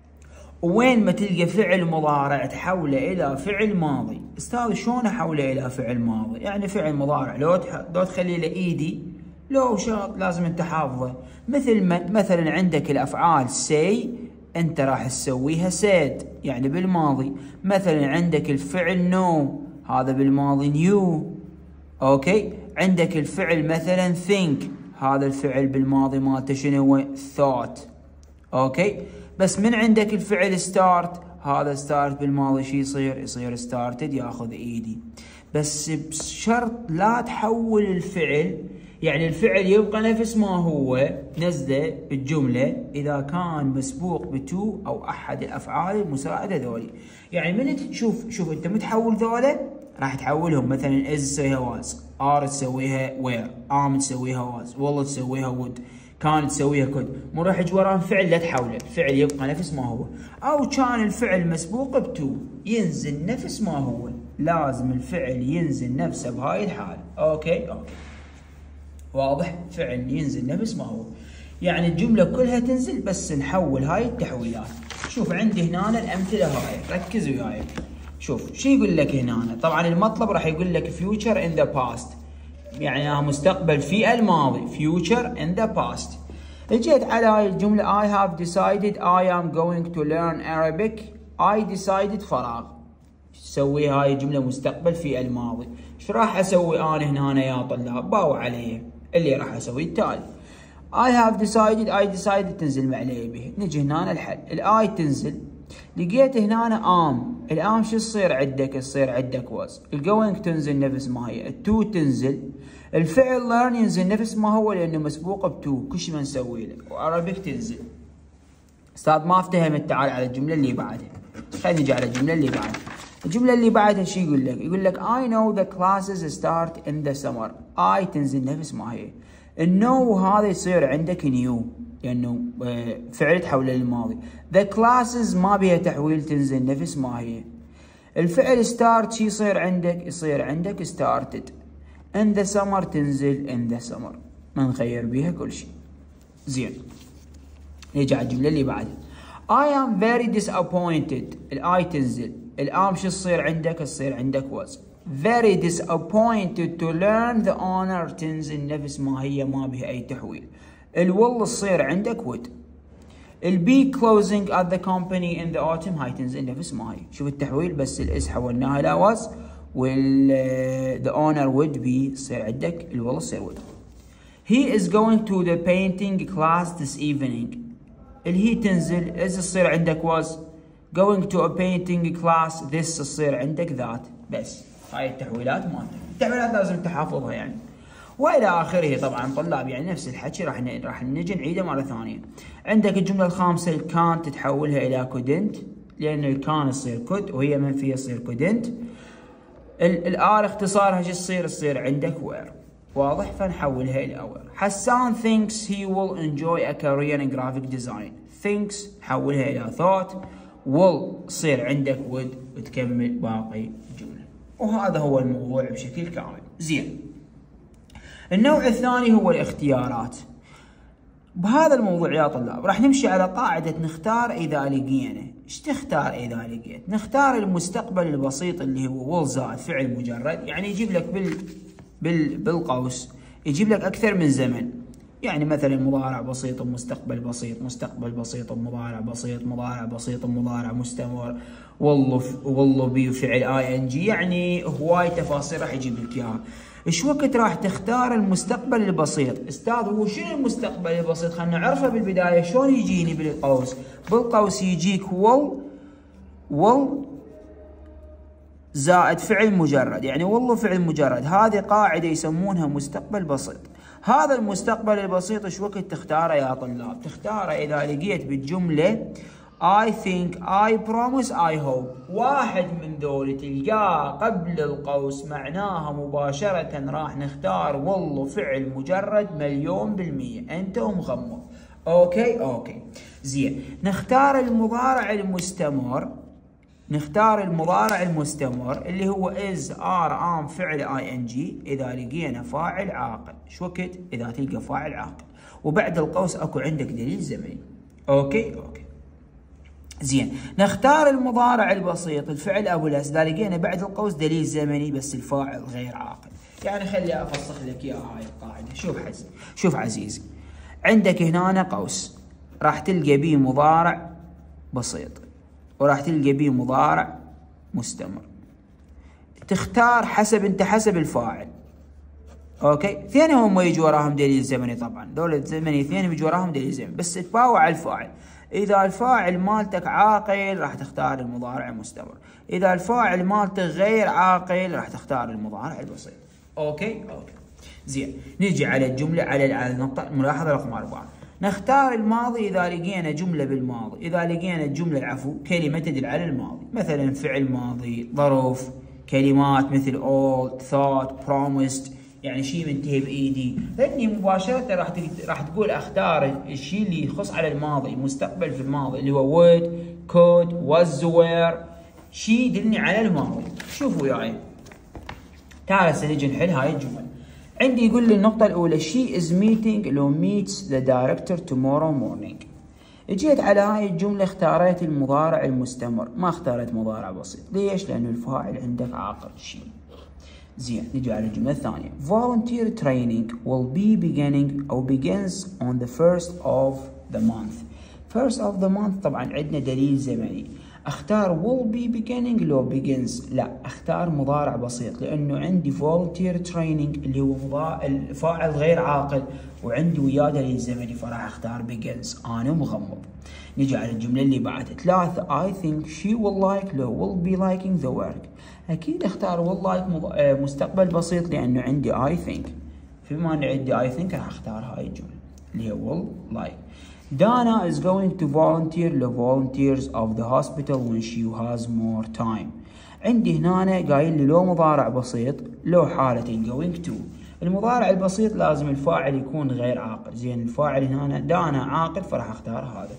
وين ما تلقى فعل مضارع تحوله الى فعل ماضي. استاذ شلون احوله الى فعل ماضي؟ يعني فعل مضارع لو تخلي له ايدي لو شرط لازم انت حافظه. مثلا عندك الافعال سي انت راح تسويها سيد، يعني بالماضي. مثلا عندك الفعل نو هذا بالماضي نيو. اوكي، عندك الفعل مثلا think هذا الفعل بالماضي مالته شنو هو؟ thought. اوكي، بس من عندك الفعل ستارت هذا ستارت بالماضي شو يصير ستارتد ياخذ ايدي. بس بشرط لا تحول الفعل، يعني الفعل يبقى نفس ما هو نزله بالجمله اذا كان مسبوق بتو او احد الافعال المساعده ذولي. يعني من شوف انت متحول ذولا راح تحولهم، مثلا از تسويها واز، ار تسويها وير، ام تسويها واز، والله تسويها وود، كان تسويها كود. مو راح يجي وراهم فعل لا تحوله، الفعل يبقى نفس ما هو. او كان الفعل مسبوق بتو ينزل نفس ما هو. لازم الفعل ينزل نفسه بهاي الحالة. اوكي واضح؟ فعل ينزل نفس ما هو، يعني الجملة كلها تنزل بس نحول هاي التحويلات. شوف عندي هنا الأمثلة هاي، ركز وياي. شوف شو يقول لك هنا، طبعا المطلب راح يقول لك future in the past، يعني مستقبل في الماضي، future in the past. اجيت على هاي الجملة I have decided I am going to learn Arabic. I decided فراغ. سوي هاي الجملة مستقبل في الماضي. ايش راح اسوي انا هنا يا طلاب؟ باو عليه اللي راح اسوي التالي. I have decided I decided تنزل معلي به. نجي هنا الحل، الاي تنزل، لقيت هنا am، الام شو تصير عندك؟ تصير عندك was. الجوينج تنزل نفس ما هي، التو تنزل، الفعل learn ينزل نفس ما هو لانه مسبوق بتو، كل شيء ما نسوي له، وعربيك تنزل. استاذ ما افتهمت، تعال على الجمله اللي بعدها. خلينا نجي على الجمله اللي بعدها. الجمله اللي بعدها شو يقول لك؟ يقول لك I know the classes start in the summer. I تنزل نفس ما هي. النو هذا يصير عندك نيو لانه فعل تحول للماضي. The classes ما بيها تحويل، تنزل نفس ما هي. الفعل start شو يصير عندك؟ يصير عندك started. in the summer تنزل in the summer، ما نغير بيها كل شيء. زين، نيجي على الجملة اللي بعدها. I am very disappointed. الاي تنزل، الام شو تصير عندك؟ تصير عندك was. very disappointed to learn the honor تنزل نفس ما هي، ما بها اي تحويل. الوll تصير عندك would. البي closing at the company in the autumn هاي تنزل نفس ما هي. شوف التحويل، بس الاس حولناها لا was، وال the honor would be تصير عندك الوll تصير would. He is going to the painting class this evening. الهي تنزل، is تصير عندك was. going to a painting class this تصير عندك that. بس هاي التحويلات مالتك، التحويلات لازم تحافظها يعني. والى اخره. طبعا طلاب يعني نفس الحكي راح نجي نعيده مره ثانيه. عندك الجمله الخامسه الكان تتحولها الى couldn't، لان الكان تصير could وهي منفيه تصير couldn't. الار اختصارها شو تصير؟ تصير عندك were. واضح؟ فنحولها الى were. حسان thinks he will enjoy a career in graphic design. thinks حولها الى thought، will تصير عندك would، وتكمل باقي الجمله. وهذا هو الموضوع بشكل كامل. زين، النوع الثاني هو الاختيارات. بهذا الموضوع يا طلاب راح نمشي على قاعدة نختار إذا لقينا. إيش تختار إذا لقيت؟ نختار المستقبل البسيط اللي هو will زائد فعل مجرد، يعني يجيب لك بالقوس يجيب لك أكثر من زمن. يعني مثلا مضارع بسيط، مستقبل بسيط، مستقبل بسيط، مضارع بسيط، مضارع بسيط، مضارع مستمر، والله بي وفعل ing، يعني هواي تفاصيل راح يجيب لك اياها. ايش وقت راح تختار المستقبل البسيط؟ استاذ هو شنو المستقبل البسيط؟ خلينا نعرفه بالبدايه. شلون يجيني بالقوس؟ بالقوس يجيك will زائد فعل مجرد، يعني والله فعل مجرد. هذه قاعده يسمونها مستقبل بسيط. هذا المستقبل البسيط ايش وقت تختاره يا طلاب؟ تختاره اذا لقيت بالجمله I think, I promise, I hope. واحد من ذول تلقاه قبل القوس معناها مباشرة راح نختار والله فعل مجرد 100%. انت ومغمض. اوكي زين. نختار المضارع المستمر. نختار المضارع المستمر اللي هو is are am فعل ing اذا لقينا فاعل عاقل. شو وقت؟ اذا تلقى فاعل عاقل وبعد القوس اكو عندك دليل زمني. اوكي زين. نختار المضارع البسيط الفعل ابو الاس اذا لقينا بعد القوس دليل زمني بس الفاعل غير عاقل. يعني خلي افسخ لك اياها هاي القاعده. شوف عزيزي، عندك هنا قوس راح تلقى به مضارع بسيط وراح تلقى به مضارع مستمر. تختار حسب الفاعل. اوكي، اثنين هم يجي وراهم دليل زمني. طبعا دول الزمني اثنين بيجي وراهم دليل زمني، بس تباوع على الفاعل. اذا الفاعل مالتك عاقل راح تختار المضارع المستمر، اذا الفاعل مالتك غير عاقل راح تختار المضارع البسيط. اوكي زين. نيجي على الجمله على النقطه الملاحظه رقم 4. نختار الماضي اذا لقينا جمله بالماضي، اذا لقينا الجمله كلمه تدل على الماضي، مثلا فعل ماضي، ظرف، كلمات مثل all, thought, promised، يعني شيء منتهي بايدي. فاني مباشره راح تقول اختار الشيء اللي يخص على الماضي، مستقبل في الماضي اللي هو would, could, was, were، شيء يدلني على الماضي. شوفوا وياي، تعال هسه نجي نحل هاي الجمل. عندي يقول لي النقطة الأولى she is meeting لو meets the director tomorrow morning. اجيت على هاي الجملة اختاريت المضارع المستمر، ما اختاريت مضارع بسيط. ليش؟ لأنه الفاعل عندك عاقل شي. زين، نجي على الجملة الثانية. volunteer training will be beginning أو begins on the first of the month. first of the month طبعا عندنا دليل زمني. اختار will be beginning لو begins؟ لا، اختار مضارع بسيط لانه عندي volunteer training اللي هو الفاعل غير عاقل وعندي وياه دليل زمني، فراح اختار begins. انا مغمض. نجي على الجمله اللي بعدها. 3 I think she will like لو will be liking the work. اكيد اختار will like مستقبل بسيط لانه عندي I think. فيما ان عندي I think راح اختار هاي الجمله اللي هي will like. Dana is going to volunteer the volunteers of the hospital when she has more time. عندي هنا قايل لي لو مضارع بسيط لو حالة going to. المضارع البسيط لازم الفاعل يكون غير عاقل. زين، الفاعل هنا دانا عاقل فراح اختار هذا.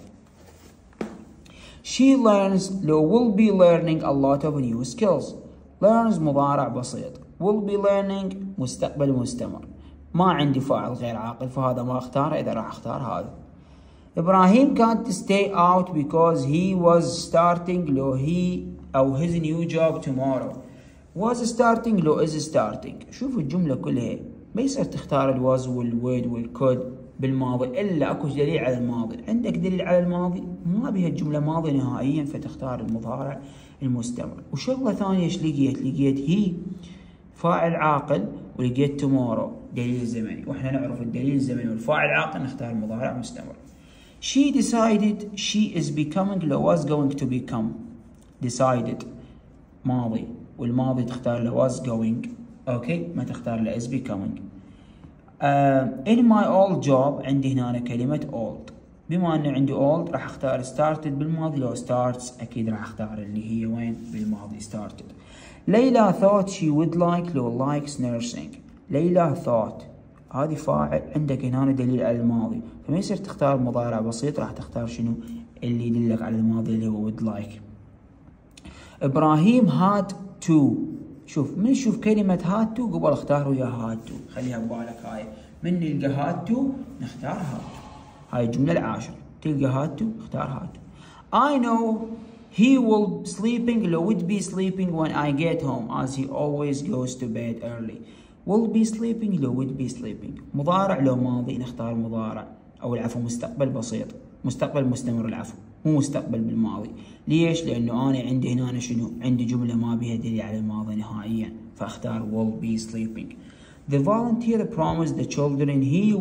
She learns لو will be learning a lot of new skills. learns مضارع بسيط. will be learning مستقبل مستمر. ما عندي فاعل غير عاقل فهذا ما اختاره، إذا راح اختار هذا. إبراهيم can't stay out because he was starting لو he أو his new job tomorrow. was starting لو is starting. شوفوا الجملة كلها ما يصير تختار الواز والwould والcould بالماضي إلا أكو دليل على الماضي. عندك دليل على الماضي ما بها الجملة ماضي نهائيا فتختار المضارع المستمر. وشغلة ثانية ايش لقيت هي فاعل عاقل ولقيت tomorrow دليل زمني، واحنا نعرف الدليل الزمني والفاعل عاقل نختار مضارع مستمر. She decided she is becoming لو was going to become. decided ماضي والماضي تختار لو was going، اوكي، ما تختار ل is becoming. in my old job عندي هنا كلمة old، بما انه عندي old راح اختار started بالماضي. لو starts اكيد راح اختار اللي هي وين بالماضي started. ليلى thought she would like لو likes nursing. ليلى thought هذه فاعل، عندك هنا دليل على الماضي فما يصير تختار مضارع بسيط، راح تختار شنو اللي يدلك على الماضي اللي هو would like. ابراهيم had to. شوف من نشوف كلمة had to قبل اختار ويا had to، خليها ببالك هاي. من نلقى had to نختار had to. هاي الجملة العاشرة تلقى had to اختار had to. I know he will sleeping لو would be sleeping when I get home as he always goes to bed early. will be sleeping لو would be sleeping. مضارع لو ماضي نختار مضارع او العفو مستقبل بسيط، مستقبل مستمر العفو، مو مستقبل بالماضي. ليش؟ لانه انا عندي هنا شنو؟ عندي جمله ما بها دليل على الماضي نهائيا فاختار will be sleeping. The volunteer promised the children he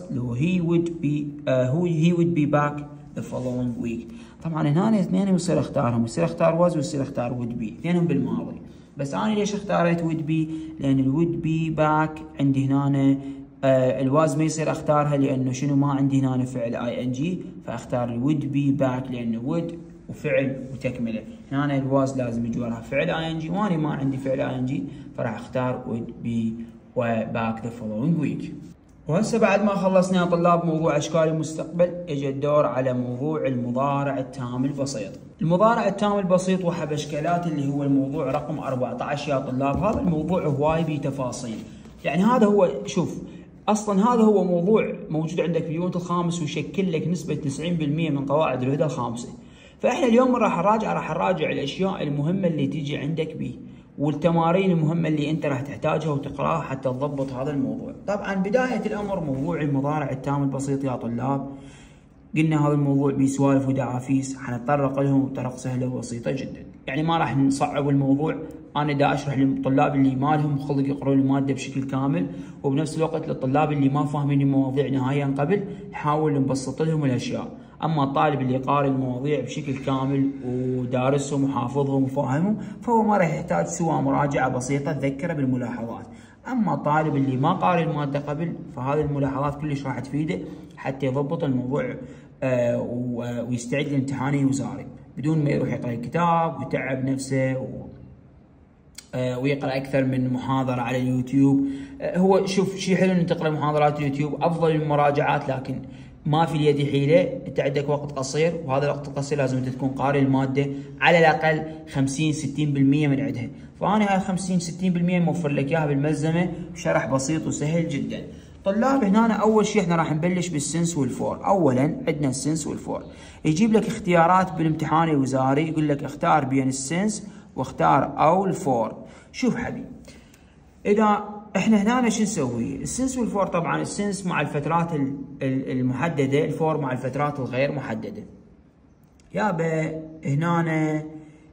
would be back the following week. طبعا هنا اثنين يصير اختارهم، يصير اختار was ويصير اختار would be، اثنينهم بالماضي. بس انا ليش اختاريت would be؟ لان الwould be back عندي هنا الواز ما يصير اختارها لانه شنو ما عندي هنا فعل ing فاختار الwould be back لانه would وفعل وتكمله. هنا الواز لازم يجي وراها فعل ing وانا ما عندي فعل ing فراح اختار would be back the following week. وهسه بعد ما خلصنا يا طلاب موضوع اشكال المستقبل اجى الدور على موضوع المضارع التام البسيط. المضارع التام البسيط وحب اشكالات اللي هو الموضوع رقم 14 يا طلاب. هذا الموضوع هواي بيه تفاصيل، يعني هذا هو شوف اصلا هذا هو موضوع موجود عندك في اليونت الخامس ويشكل لك نسبه 90% من قواعد الوحده الخامسه. فاحنا اليوم راح نراجع الاشياء المهمه اللي تيجي عندك بيه والتمارين المهمه اللي انت راح تحتاجها وتقراها حتى تضبط هذا الموضوع. طبعا بدايه الامر موضوع المضارع التام البسيط يا طلاب، قلنا هذا الموضوع بسوالف ودعافيس حنتطرق لهم بطرق سهله وبسيطه جدا، يعني ما راح نصعب الموضوع. انا دا اشرح للطلاب اللي ما لهم خلق يقرون الماده بشكل كامل، وبنفس الوقت للطلاب اللي ما فاهمين المواضيع نهائيا قبل نحاول نبسط لهم الاشياء. اما الطالب اللي قاري المواضيع بشكل كامل ودارسهم وحافظهم وفاهمهم فهو ما راح يحتاج سوى مراجعه بسيطه تذكره بالملاحظات. اما الطالب اللي ما قاري الماده قبل فهذه الملاحظات كلش راح تفيده حتى يضبط الموضوع ويستعد لامتحانه الوزاري بدون ما يروح يقرا الكتاب ويتعب نفسه ويقرا اكثر من محاضره على اليوتيوب. هو شوف شيء حلو ان تقرا محاضرات اليوتيوب افضل من المراجعات، لكن ما في اليد حيله، انت عندك وقت قصير، وهذا الوقت القصير لازم انت تكون قاري الماده على الاقل 50-60% من عندها، فانا هاي 50-60% موفر لك اياها بالملزمه بشرح بسيط وسهل جدا. طلاب هنا اول شيء احنا راح نبلش بالسنس والفور. اولا عندنا السنس والفور، يجيب لك اختيارات بالامتحان الوزاري، يقول لك اختار بين السنس واختار او الفور. شوف حبيبي، اذا احنا هنا شو نسوي؟ السنس والفور طبعا السنس مع الفترات المحدده، الفور مع الفترات الغير محدده. يابا هنا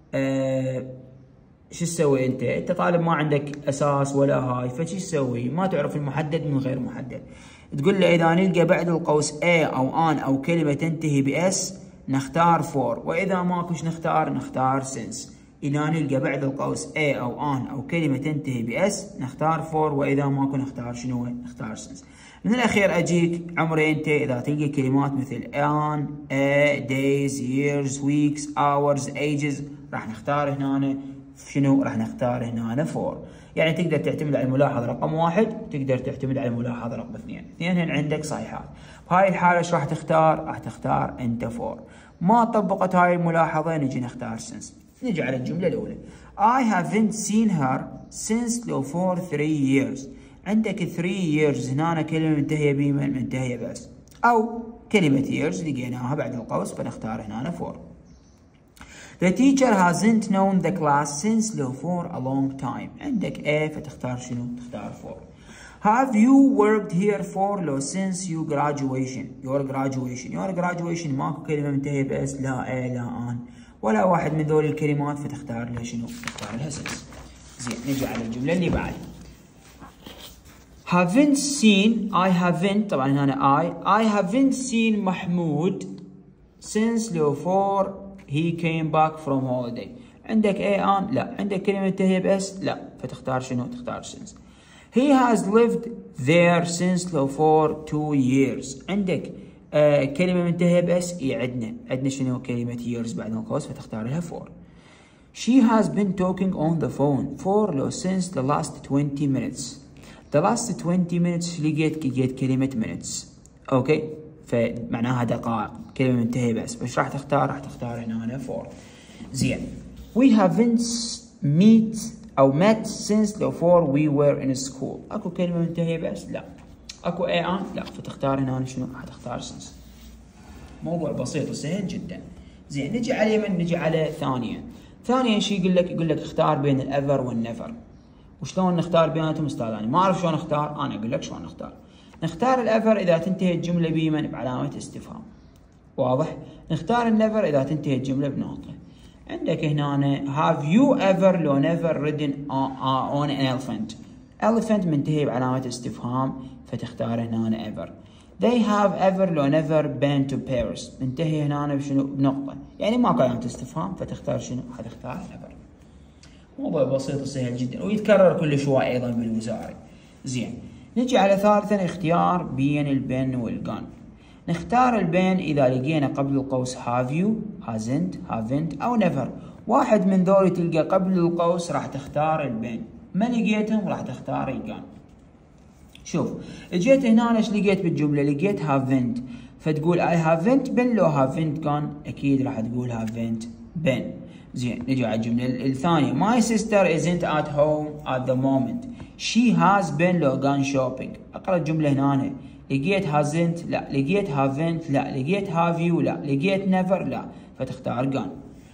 شو تسوي انت؟ انت طالب ما عندك اساس ولا هاي، فشو تسوي؟ ما تعرف المحدد من غير محدد. تقول له اذا نلقى بعد القوس A او ان او كلمه تنتهي باس نختار فور، واذا ماكوش نختار سنس. إذا نلقى بعد القوس A أو آن أو كلمة تنتهي بأس نختار فور، وإذا ماكو نختار شنو؟ نختار سنس. من الأخير أجيك عمري أنت إذا تلقى كلمات مثل آن، days, years, weeks, hours, ages راح نختار هنا شنو؟ راح نختار هنا فور. يعني تقدر تعتمد على الملاحظة رقم 1، تقدر تعتمد على الملاحظة رقم 2. اثنين عندك صحيحات. بهاي الحالة ايش راح تختار؟ راح تختار أنت فور. ما طبقت هاي الملاحظة نجي نختار سنس. نجي على الجملة الأولى. I haven't seen her since for 3 years. عندك 3 years هنا كلمة منتهية بمن؟ منتهية بس. أو كلمة years لقيناها بعد القوس بنختار هنا for. The teacher hasn't known the class since for a long time. عندك A فتختار شنو؟ تختار for. Have you worked here for since your graduation ماكو كلمة منتهية بس، لا A لا آن ولا واحد من ذول الكلمات، فتختار لها شنو؟ تختار لها سنس. زين نجي على الجملة اللي بعد. haven't seen I haven't طبعا هنا I haven't seen محمود since before he came back from holiday. عندك A آن؟ لا. عندك كلمة منتهية بأس؟ لا. فتختار شنو؟ تختار since. He has lived there since for 2 years. عندك كلمة منتهية بأس؟ إي عندنا شنو؟ كلمة years بعد القوس فتختار لها for. She has been talking on the phone for since the last 20 minutes. The last 20 minutes لقيت كلمة minutes. اوكي؟ فمعناها دقائق، كلمة منتهية بأس، فايش راح تختار؟ راح تختار هنا for. زين. We haven't met since before we were in school. اكو كلمة منتهية بأس؟ لا. اكو A آن؟ لا. فتختار هنا شنو؟ راح تختار since. موضوع بسيط وسهل جدا. زين نجي على اليمين، نجي على ثانيا شو يقول لك؟ يقول لك اختار بين الأفر والنفر. وشلون نختار بيناتهم استاذ؟ انا ما اعرف شلون اختار، انا اقول لك شلون نختار. نختار الأفر إذا تنتهي الجملة بمن؟ بعلامة استفهام. واضح؟ نختار النفر إذا تنتهي الجملة بنقطة. عندك هنا have you ever لو never ridden on an elephant. elephant منتهي بعلامة استفهام فتختار هنا ever. They have ever لو never been to Paris. منتهي هنا بشنو؟ بنقطة. يعني ماكو علامة استفهام فتختار شنو؟ حتختار ever. موضوع بسيط وسهل جدا ويتكرر كل شوي أيضا بالوزاري. زين. نجي على ثالثا اختيار بين البن والجن. نختار البن إذا لقينا قبل القوس have you, hasn't, haven't أو never. واحد من ذول تلقى قبل القوس راح تختار البن، ما لقيتهم راح تختار الجن. شوف اجيت هنا ايش لقيت بالجملة؟ لقيت haven't، فتقول I haven't been لو haven't gone؟ أكيد راح تقول haven't been. زين نجي على الجملة الثانية. My sister isn't at home at the moment. She has been لو gone shopping. أقرأ الجملة هنا. لقيت hasn't؟ لا. لقيت haven't؟ لا. لقيت have you؟ لا. لقيت never؟ لا. فتختار gone.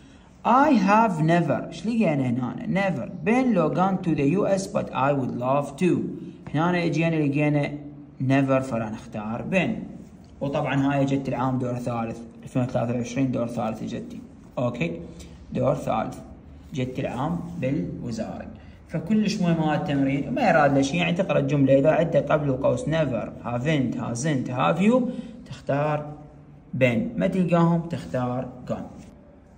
I have never. ايش لقينا هنا؟ never been لو gone to the US but I would love to. هنا اجينا لقينا never فراح نختار been. وطبعا هاي جت العام دور ثالث 2023 دور ثالث جتي. اوكي؟ دور ثالث جت العام بالوزاري. فكلش مهم هذا التمرين وما يراد له شيء. يعني تقرا الجمله اذا عندك قبل القوس never, haven't, hasn't, have you تختار been، ما تلقاهم تختار gone.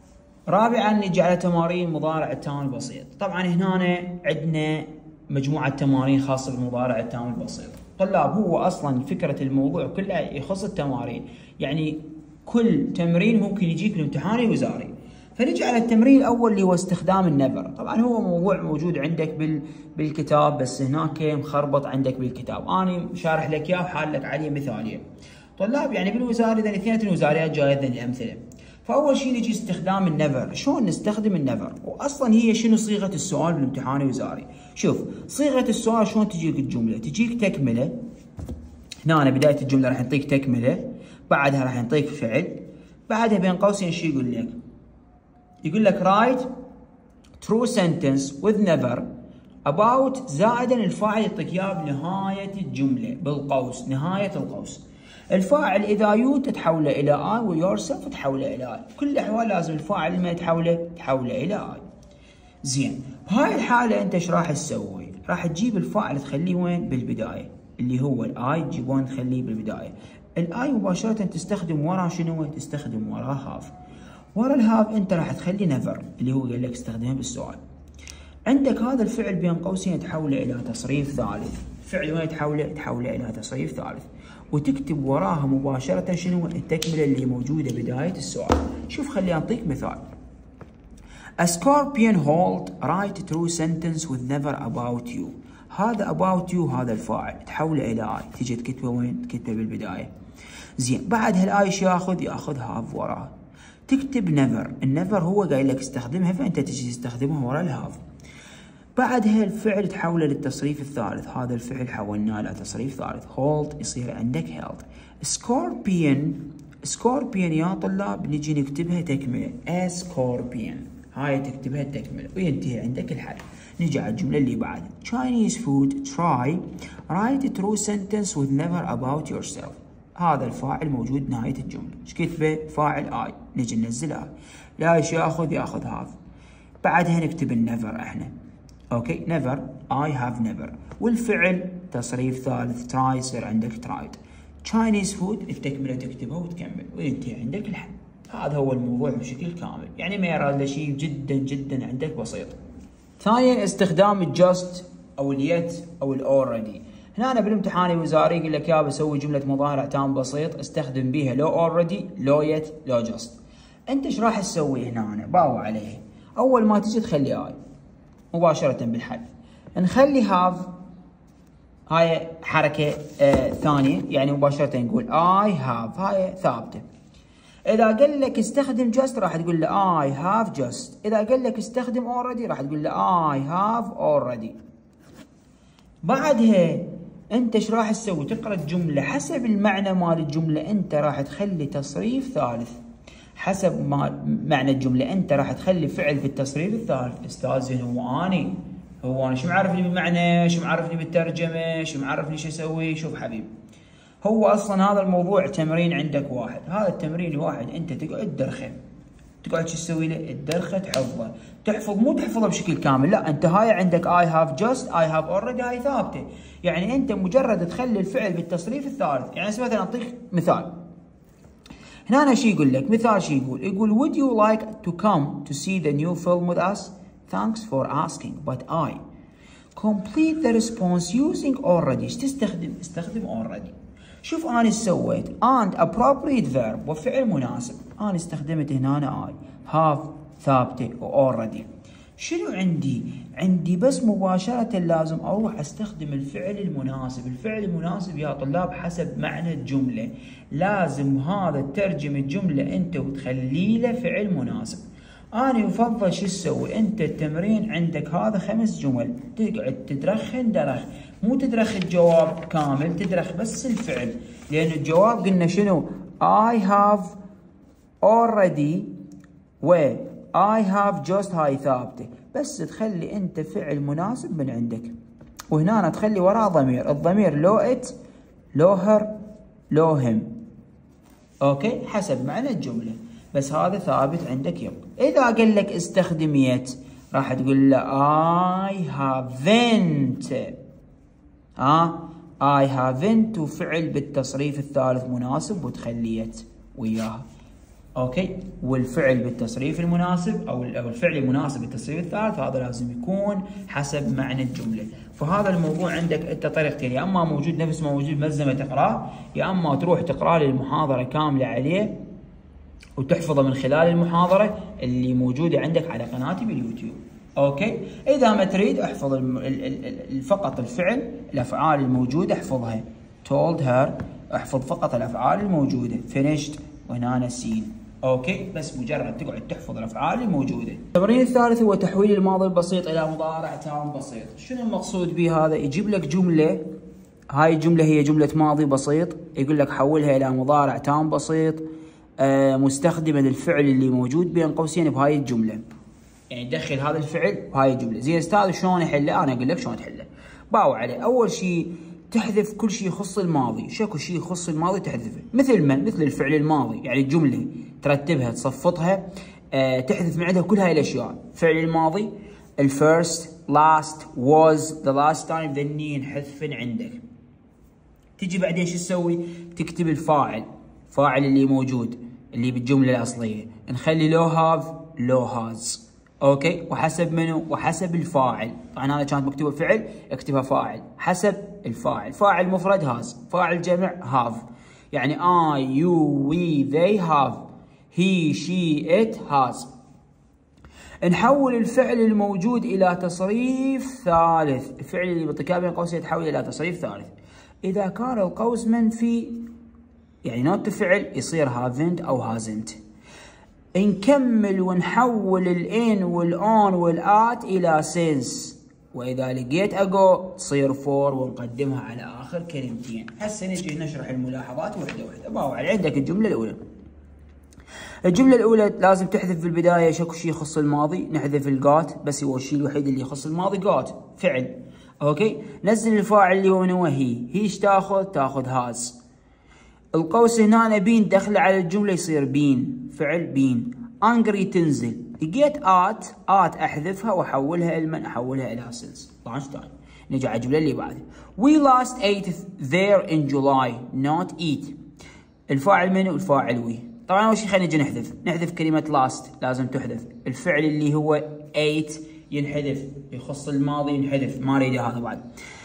رابعا نجي على تمارين مضارع التام البسيط. طبعا هنا عندنا مجموعه تمارين خاصه بالمضارع التام البسيط. طلاب هو اصلا فكره الموضوع كلها يخص التمارين، يعني كل تمرين ممكن يجيك الامتحان الوزاري. فنجي على التمرين الاول اللي هو استخدام النفر. طبعا هو موضوع موجود عندك بالكتاب بس هناك مخربط عندك بالكتاب، انا شارح لك اياه وحال لك عليه مثاليه. طلاب يعني بالوزاري ذن اثنين الوزاريات جاية ذن الامثله. فاول شيء نجي استخدام النيفر، شلون نستخدم النيفر؟ واصلا هي شنو صيغه السؤال بالامتحان الوزاري؟ شوف صيغه السؤال شلون تجيك الجمله؟ تجيك تكمله، هنا أنا بدايه الجمله راح نعطيك تكمله، بعدها راح نعطيك فعل، بعدها بين قوسين شو يقول لك؟ يقول لك write true sentence with never about زائدا الفاعل يعطيك اياه بنهايه الجمله بالقوس، نهايه القوس. الفاعل اذا يو تتحوله الى اي ويورسلف تحوله الى اي، بكل الاحوال لازم الفاعل لما تحوله الى اي. زين، بهاي الحاله انت ايش راح تسوي؟ راح تجيب الفاعل تخليه وين؟ بالبدايه، اللي هو الاي تجيبون تخليه بالبدايه. الاي مباشره تستخدم ورا شنو؟ تستخدم ورا هاف. ورا الهاف انت راح تخلي نيفر اللي هو قال لك استخدمه بالسؤال. عندك هذا الفعل بين قوسين تحوله الى تصريف ثالث، فعل وين تحوله الى تصريف ثالث، وتكتب وراها مباشرة شنو؟ التكملة اللي موجودة بداية السؤال. شوف خليني أعطيك مثال. A scorpion hold write true sentence with never about you. هذا about you هذا الفاعل تحوله إلى I، تيجي تكتبه وين؟ تكتبه بالبداية. زين، بعد هالآي ايش ياخذ هاف وراها. تكتب never، النيفر هو قايل لك استخدمها فأنت تجي تستخدمها ورا الهاف. بعدها الفعل تحوله للتصريف الثالث، هذا الفعل حولناه الى تصريف ثالث، hold يصير عندك held. scorpion يا طلاب نجي نكتبها تكمله a scorpion، هاي تكتبها التكمله وينتهي عندك الحل. نجي على الجمله اللي بعدها Chinese food try write a true sentence with never about yourself. هذا الفاعل موجود نهايه الجمله، ايش كتبه؟ فاعل اي، نجي ننزل اي. لا ايش ياخذ هاف. بعدها نكتب النيفر احنا، اوكي never I have never، والفعل تصريف ثالث try يصير عندك tried. Chinese food التكمله تكتبها وتكمل وينتهي عندك الحل. هذا هو الموضوع بشكل كامل، يعني ما يراد له شيء جدا جدا عندك بسيط. ثانيا استخدام الجاست او اليت او الاوريدي. هنا أنا بالامتحان الوزاري يقول لك يا بسوي جمله مضارع تام بسيط استخدم بيها لو اوريدي لو يت لو جاست. انت ايش راح تسوي هنا؟ أنا باوع عليه. اول ما تجي تخلي اي مباشرة بالحل، نخلي هاف هاي حركة ثانية، يعني مباشرة نقول I have، هاي ثابتة. إذا قال لك استخدم just راح تقول له I have just، إذا قال لك استخدم already راح تقول له I have already. بعدها أنت إيش راح تسوي؟ تقرأ الجملة حسب المعنى مال الجملة، أنت راح تخلي تصريف ثالث. حسب ما معنى الجملة أنت راح تخلي فعل في التصريف الثالث. أستاذ هو أنا شو معرفني بالمعنى؟ شو معرفني بالترجمة؟ شو معرفني شو أسوي؟ شوف حبيبي، هو أصلا هذا الموضوع تمرين عندك واحد، هذا التمرين الواحد أنت تقعد تدرخه، تقعد شو تسوي له؟ تدرخه تحفظه، تحفظ مو تحفظه بشكل كامل، لا أنت هاي عندك I have just I have already هاي ثابتة، يعني أنت مجرد تخلي الفعل بالتصريف الثالث. يعني مثلا أعطيك مثال، هنا أنا شو يقول لك؟ مثال شو يقول would you like to come to see the new film with us? Thanks for asking but I complete the response using already. ايش تستخدم؟ استخدم already. شوف أنا ايش سويت؟ and appropriate verb وفعل مناسب، أنا استخدمت هنا I have ثابتة و already. شنو عندي بس مباشرة لازم أروح أستخدم الفعل المناسب. الفعل المناسب يا طلاب حسب معنى الجملة، لازم هذا تترجم الجملة أنت وتخلي له فعل مناسب. أنا يفضل شو تسوي؟ أنت التمرين عندك هذا 5 جمل، تقعد تدرخن درخ، مو تدرخ الجواب كامل، تدرخ بس الفعل، لأن الجواب قلنا شنو؟ I have already و I have just هاي ثابتة، بس تخلي أنت فعل مناسب من عندك، وهنا تخلي وراه ضمير، الضمير لو it لو her لو him، أوكي حسب معنى الجملة، بس هذا ثابت عندك يبقى. إذا قال لك استخدم يت راح تقول له I haven't، I haven't وفعل بالتصريف الثالث مناسب وتخلي يت وياها، اوكي، والفعل بالتصريف المناسب او الفعل المناسب بالتصريف الثالث هذا لازم يكون حسب معنى الجمله. فهذا الموضوع عندك انت طريقتين، يا اما موجود نفس ما موجود ملزمه تقراه، يا اما تروح تقرا لي المحاضره كامله عليه وتحفظه من خلال المحاضره اللي موجوده عندك على قناتي باليوتيوب. اوكي، اذا ما تريد احفظ فقط الفعل، الافعال الموجوده احفظها. told her احفظ فقط الافعال الموجوده. finished وهنا seen. اوكي، بس مجرد تقعد تحفظ الافعال الموجوده. التمرين الثالث هو تحويل الماضي البسيط الى مضارع تام بسيط. شنو المقصود بهذا؟ يجيب لك جمله، هاي الجمله هي جمله ماضي بسيط، يقول لك حولها الى مضارع تام بسيط مستخدما الفعل اللي موجود بين قوسين بهاي الجمله. يعني دخل هذا الفعل بهاي الجمله. زين استاذ شلون احله؟ انا اقول لك شلون تحله. باو عليه. اول شيء تحذف كل شيء يخص الماضي، شكو شيء يخص الماضي تحذفه، مثل مثل الفعل الماضي، يعني الجمله ترتبها تصفطها تحذف من عندها كل هاي الاشياء. فعل الماضي الفيرست، لاست، was، the last time، ذنين حذفن عندك. تجي بعدين شو تسوي؟ تكتب الفاعل، فاعل اللي موجود اللي بالجمله الاصليه، نخلي لو هاف لو هاز. اوكي، وحسب منو؟ وحسب الفاعل. طبعا هذا كانت مكتوبه فعل، اكتبها فاعل حسب الفاعل. فاعل مفرد هاز، فاعل جمع هاف. يعني I you we they have، he she it has. نحول الفعل الموجود الى تصريف ثالث. الفعل اللي بالتكامل بين قوسين يتحول الى تصريف ثالث. اذا كان القوس منفي يعني نوت فعل يصير haven't او hasn't. نكمل ونحول الان والان والات الى since، واذا لقيت اجو تصير فور ونقدمها على اخر كلمتين. هسه نجي نشرح الملاحظات وحده وحده. باو عندك الجمله الاولى. الجمله الاولى لازم تحذف في البدايه شكو شيء يخص الماضي، نحذف الجات، بس هو الشيء الوحيد اللي يخص الماضي جات فعل. اوكي، نزل الفاعل اللي هو هي، ايش تاخذ؟ تاخذ هاز. القوس هنا بين دخله على الجمله يصير بين، فعل بين. انجري تنزل، لقيت ات احذفها واحولها المن، احولها الى سنس. طبعا ثاني. نجي على الجمله اللي بعدها. We last ate there in July not eat. الفاعل منو؟ الفاعل وي. طبعا اول شيء خلينا نجي نحذف كلمه لاست، لازم تحذف. الفعل اللي هو ate ينحذف، يخص الماضي ينحذف، ما اريده هذا بعد.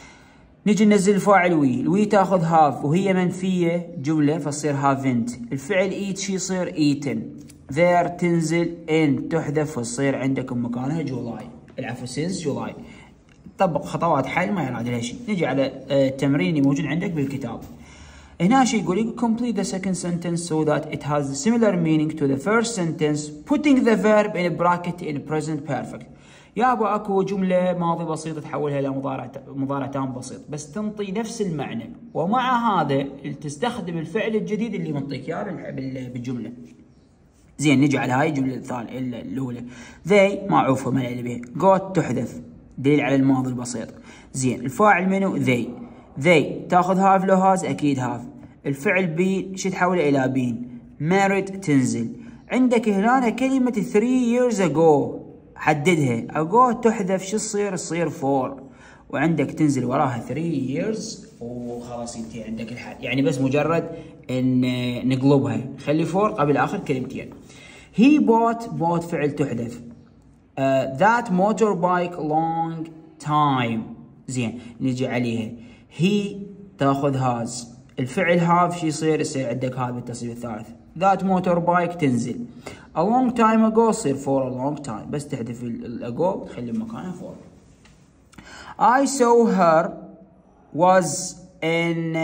نجي ننزل الفاعل وي، الوي تاخذ هاف وهي منفيه جمله فتصير هافنت. الفعل ايت شي يصير ايتن. ذير تنزل ان تحذف وتصير عندكم مكانها جولاي، العفو سينس جولاي. طبق خطوات حل ما يراد لها شيء. نجي على التمرين اللي موجود عندك بالكتاب. هنا شيء يقول لك complete the second sentence so that it has a similar meaning to the first sentence putting the verb in a bracket in present perfect. يابا اكو جمله ماضي بسيط تحولها الى مضارع تام بسيط، بس تنطي نفس المعنى، ومع هذا تستخدم الفعل الجديد اللي منطيك اياه بالجمله. زين نجي على هاي الجمله الثانيه الاولى. they معروفه ما عليه بها. got تحذف دليل على الماضي البسيط. زين الفاعل منو؟ they تاخذ هاف لو هاز اكيد هاف. الفعل بين شو تحوله الى بين. married تنزل. عندك هنا كلمه 3 years ago حددها. ago تحذف شو تصير 4، وعندك تنزل وراها 3 years وخلاص ينتهي عندك الحل. يعني بس مجرد ان نقلبها، نخلي 4 قبل اخر كلمتين. he bought فعل تحذف. that motorbike long time. زين نجي عليها. he تاخذ has. الفعل have شو يصير عندك هذا بالتصريف الثالث. that motorbike تنزل. a long time ago يصير for a long time، بس تحذف الاجو تخلي مكانها for. I saw her was in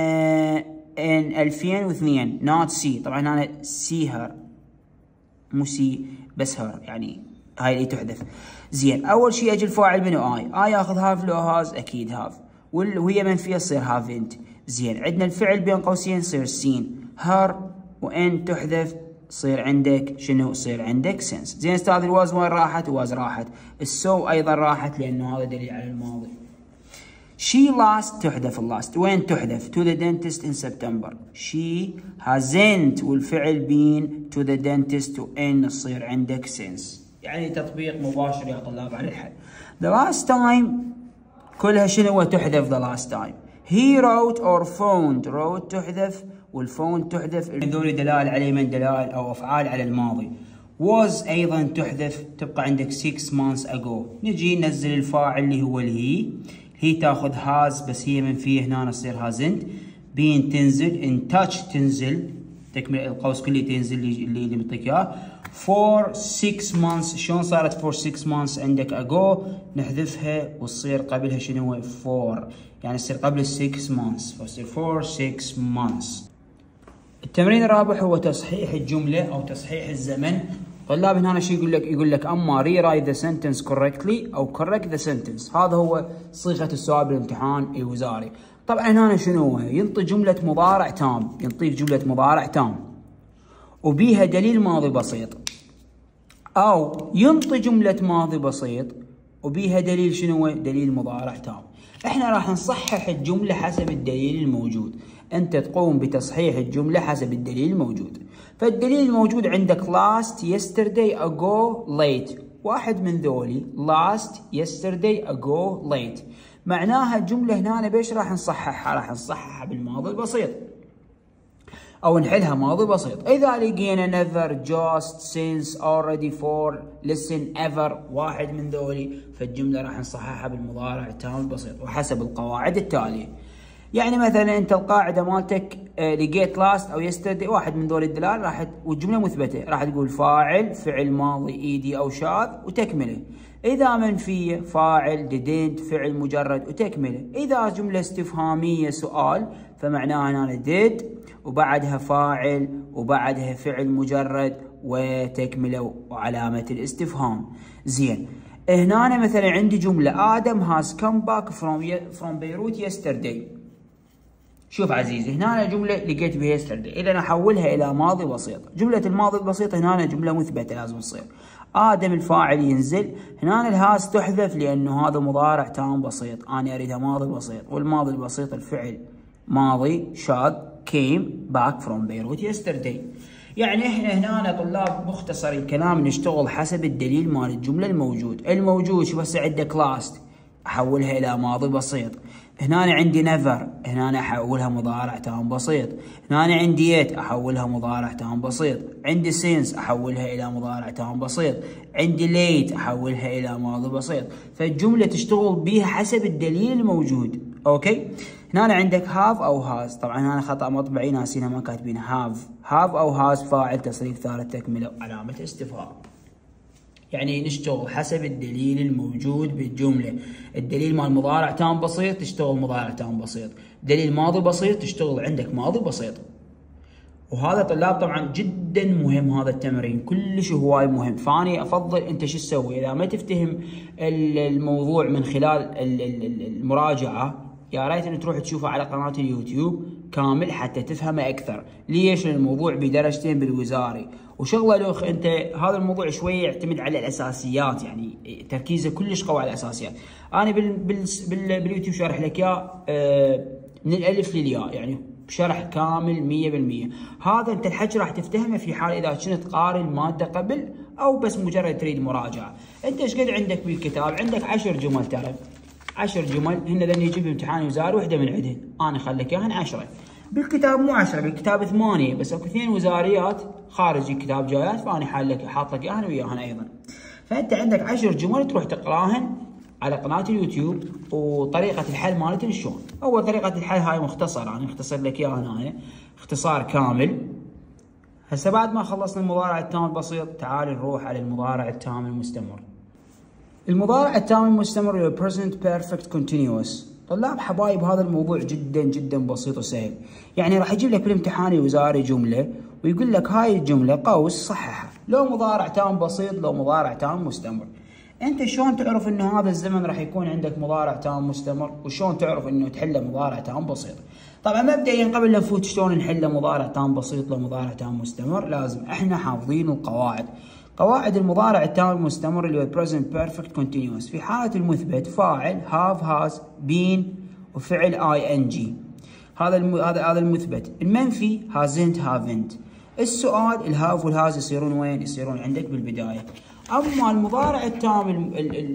2002 not see. طبعا انا see her مو see بس her، يعني هاي اللي تحذف. زين اول شيء اجي الفاعل منو؟ I ياخذ have لو has اكيد have، وهي منفيه تصير haven't. زين عندنا الفعل بين قوسين يصير seen. her وان تحذف تصير عندك شنو؟ يصير عندك since. زين استاذ الواز وين راحت؟ واز راحت. السو ايضا راحت لانه هذا دليل على الماضي. she last تحذف اللاست، وين تحذف؟ to the dentist in September. she hasn't والفعل بين to the dentist وان تصير عندك since. يعني تطبيق مباشر يا طلاب على الحل. the last time كلها شنو تحذف the last time. he wrote or phoned. wrote تحذف والفون تحذف، هذول دلائل على من؟ دلائل او افعال على الماضي. was ايضا تحذف تبقى عندك 6 months ago. نجي ننزل الفاعل اللي هو هي تاخذ has بس هي منفيه هنا تصير hasn't. been تنزل. in touch تنزل تكمل القوس كله تنزل اللي مطيك اياه. for 6 months شلون صارت for 6 months عندك ago؟ نحذفها وتصير قبلها شنو؟ for، يعني تصير قبل 6 months فتصير for 6 months. التمرين الرابع هو تصحيح الجملة أو تصحيح الزمن. طلاب هنا شو يقول لك؟ يقول لك أما rewrite the sentence correctly أو correct the sentence. هذا هو صيغة السؤال بالامتحان الوزاري. طبعا هنا شنو هو؟ ينطي جملة مضارع تام، ينطيك جملة مضارع تام وبيها دليل ماضي بسيط، أو ينطي جملة ماضي بسيط وبيها دليل شنو هو؟ دليل مضارع تام. احنا راح نصحح الجملة حسب الدليل الموجود. انت تقوم بتصحيح الجملة حسب الدليل الموجود. فالدليل الموجود عندك last, yesterday, ago, late. واحد من ذولي last, yesterday, ago, late. معناها الجملة هنا بيش راح نصححها؟ راح نصححها بالماضي البسيط أو نحلها ماضي بسيط. إذا لقينا never, just, since, already, for, listen, ever واحد من ذولي فالجملة راح نصححها بالمضارع التام البسيط وحسب القواعد التالية. يعني مثلا أنت القاعدة مالتك لقيت last أو yesterday واحد من ذول الدلال والجملة مثبتة، راح تقول فاعل فعل ماضي ايدي أو شاذ وتكمله. إذا منفية فاعل didn't فعل مجرد وتكمله. إذا جملة استفهامية سؤال فمعناها هنا did وبعدها فاعل وبعدها فعل مجرد وتكمله وعلامة الاستفهام. زين، هنا مثلا عندي جملة آدم has come back from Beirut yesterday. شوف عزيزي، هنا جملة لقيت بها yesterday، إذا أحولها إلى ماضي بسيط. جملة الماضي البسيط هنا جملة مثبتة لازم تصير. آدم الفاعل ينزل، هنا الهاز تحذف لأنه هذا مضارع تام بسيط، أنا أريدها ماضي بسيط، والماضي البسيط الفعل ماضي شاذ came back from Beirut yesterday. يعني احنا هنا طلاب مختصر الكلام نشتغل حسب الدليل مال الجملة الموجود. شوف هسه عندك last احولها الى ماضي بسيط، هنا عندي never هنا احولها مضارع تام بسيط، هنا عندي yet احولها مضارع تام بسيط، عندي since احولها الى مضارع تام بسيط، عندي late احولها الى ماضي بسيط. فالجملة تشتغل بيها حسب الدليل الموجود. اوكي، هنا عندك have او has، طبعا هنا خطأ مطبعي ناسينها ما كاتبينها. have او has فاعل تصريف ثالث تكمله علامة استفهام. يعني نشتغل حسب الدليل الموجود بالجملة. الدليل مال مضارع تام بسيط تشتغل مضارع تام بسيط، دليل ماضي بسيط تشتغل عندك ماضي بسيط. وهذا طلاب طبعا جدا مهم، هذا التمرين كلش هواي مهم. فاني افضل انت شو تسوي اذا ما تفتهم الموضوع من خلال المراجعة، يا ريت ان تروح تشوفه على قناة اليوتيوب كامل حتى تفهمه اكثر. ليش؟ الموضوع بدرجتين بالوزاري وشغله لوخ. انت هذا الموضوع شويه يعتمد على الاساسيات، يعني تركيزه كلش قوي على الاساسيات. انا باليوتيوب شارح لك اياه من الالف للياء، يعني بشرح كامل 100%. هذا انت الحكي راح تفتهمه في حال اذا كنت قاري الماده قبل او بس مجرد تريد مراجعه. انت ايش قد عندك بالكتاب؟ عندك 10 جمل، ترى 10 جمل هن ذن يجي بامتحان وزاري وحده من عندهن، انا خليك اياهن 10. بالكتاب مو 10، بالكتاب 8، بس اكو 2 وزاريات خارج الكتاب جايات، فانا حاط لك اياهن وياهن ايضا. فانت عندك 10 جمل تروح تقراهن على قناه اليوتيوب. وطريقه الحل مالتهن شلون؟ اول طريقه الحل هاي مختصره، انا مختصر لك اياها هنا اختصار كامل. هسه بعد ما خلصنا المضارع التام البسيط تعال نروح على المضارع التام المستمر. المضارع التام المستمر هو present perfect continuous. طلاب حبايب هذا الموضوع جدا جدا بسيط وسهل. يعني راح يجيب لك بالامتحان الوزاري جمله ويقول لك هاي الجمله قوس صححها، لو مضارع تام بسيط لو مضارع تام مستمر. انت شلون تعرف انه هذا الزمن راح يكون عندك مضارع تام مستمر، وشلون تعرف انه تحله مضارع تام بسيط؟ طبعا مبدئيا قبل لا نفوت شلون نحله مضارع تام بسيط لمضارع تام مستمر، لازم احنا حافظين القواعد. قواعد المضارع التام المستمر اللي هو present perfect continuous. في حالة المثبت فاعل have has been وفعل ing، هذا المثبت. المنفي hasn't haven't. السؤال الهاف والهاز يصيرون وين؟ يصيرون عندك بالبداية. اما المضارع التام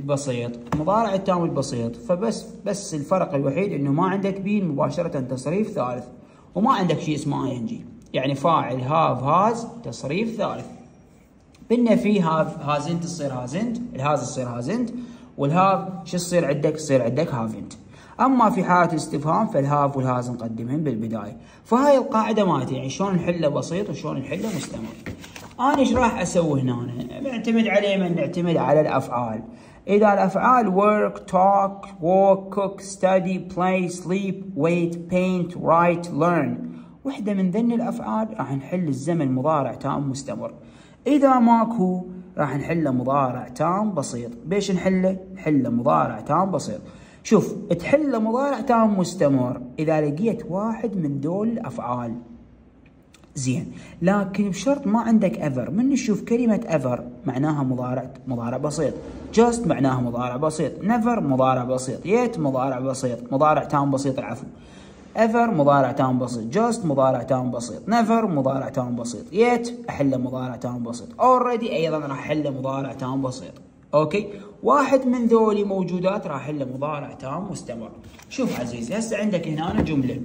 البسيط فبس الفرق الوحيد انه ما عندك بين مباشرة تصريف ثالث، وما عندك شيء اسمه ing، يعني فاعل have has تصريف ثالث. بالنفي هازنت تصير هازنت، الهاز تصير هازنت، والهاف شو تصير عندك؟ تصير عندك هافنت. اما في حالة الاستفهام فالهاف والهاز نقدمهم بالبداية. فهاي القاعدة مالتي، يعني شلون نحله بسيط وشلون نحله مستمر. انا ايش راح اسوي هنا؟ نعتمد عليه من نعتمد على الافعال. اذا الافعال work, talk, walk, cook, study, play, sleep, wait, paint, write, learn وحدة من ذني الأفعال راح نحل الزمن مضارع تام مستمر. إذا ماكو راح نحله مضارع تام بسيط. بيش نحله؟ نحله مضارع تام بسيط. شوف، تحله مضارع تام مستمر إذا لقيت واحد من دول الأفعال. زين، لكن بشرط ما عندك ever. من نشوف كلمة ever معناها مضارع بسيط. just معناها مضارع بسيط. never مضارع بسيط. yet مضارع بسيط، مضارع تام بسيط العفو. ever مضارع تام بسيط. just مضارع تام بسيط. never مضارع تام بسيط. yet أحله مضارع تام بسيط. already أيضا راح أحله مضارع تام بسيط. اوكي، واحد من ذولي موجودات راح أحله مضارع تام مستمر. شوف عزيزي، هسه عندك هنا جملة.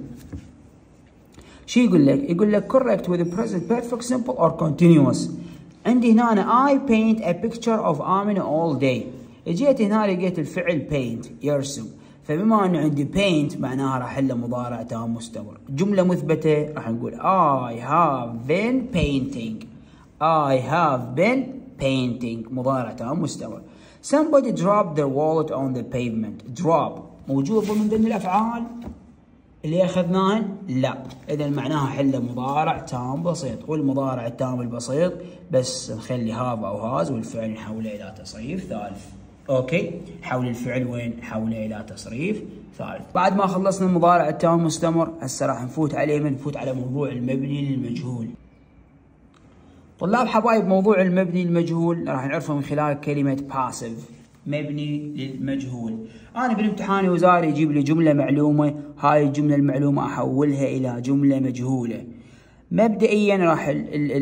شو يقول لك؟ يقول لك correct with the present perfect simple or continuous. عندي هنا I paint a picture of Amina all day. اجيت هنا لقيت الفعل paint يرسم، فبما انه عندي paint معناها راح احله مضارع تام مستمر. جملة مثبتة راح نقول I have been painting. I have been painting مضارع تام مستمر. Somebody dropped their wallet on the pavement. drop موجود ضمن ذني الافعال اللي اخذناهن؟ لا، اذا معناها حله مضارع تام بسيط. والمضارع التام البسيط بس نخلي هاف او هاز والفعل نحوله الى تصريف ثالث. اوكي، حول الفعل وين؟ نحوله الى تصريف ثالث. بعد ما خلصنا المضارع التام المستمر، هسه راح نفوت على موضوع المبني للمجهول. طلاب حبايب، موضوع المبني للمجهول راح نعرفه من خلال كلمة passive، مبني للمجهول. أنا بالامتحان الوزاري يجيب لي جملة معلومة، هاي الجملة المعلومة أحولها إلى جملة مجهولة. مبدئيا راح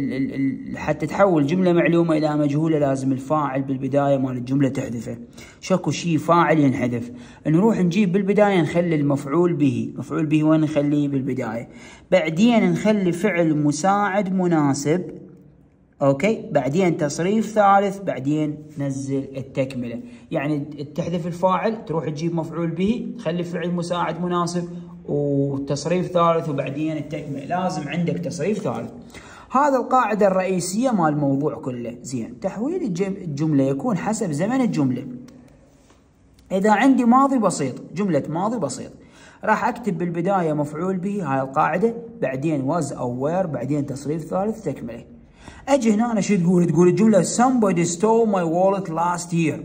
حتى تحول جملة معلومة إلى مجهولة لازم الفاعل بالبداية مال الجملة تحذفه. شكو شيء فاعل ينحذف. نروح نجيب بالبداية نخلي المفعول به. مفعول به وين نخليه؟ بالبداية. بعدين نخلي فعل مساعد مناسب. اوكي، بعدين تصريف ثالث، بعدين نزل التكمله. يعني تحذف الفاعل، تروح تجيب مفعول به، تخلي فعل مساعد مناسب وتصريف ثالث، وبعدين التكمله. لازم عندك تصريف ثالث. هذا القاعده الرئيسيه مال الموضوع كله. زين، تحويل الجمله يكون حسب زمن الجمله. اذا عندي ماضي بسيط، جمله ماضي بسيط، راح اكتب بالبدايه مفعول به، هاي القاعده، بعدين was او were، بعدين تصريف ثالث، تكمله. اجي هنا أنا شو تقول؟ تقول الجملة somebody stole my wallet last year.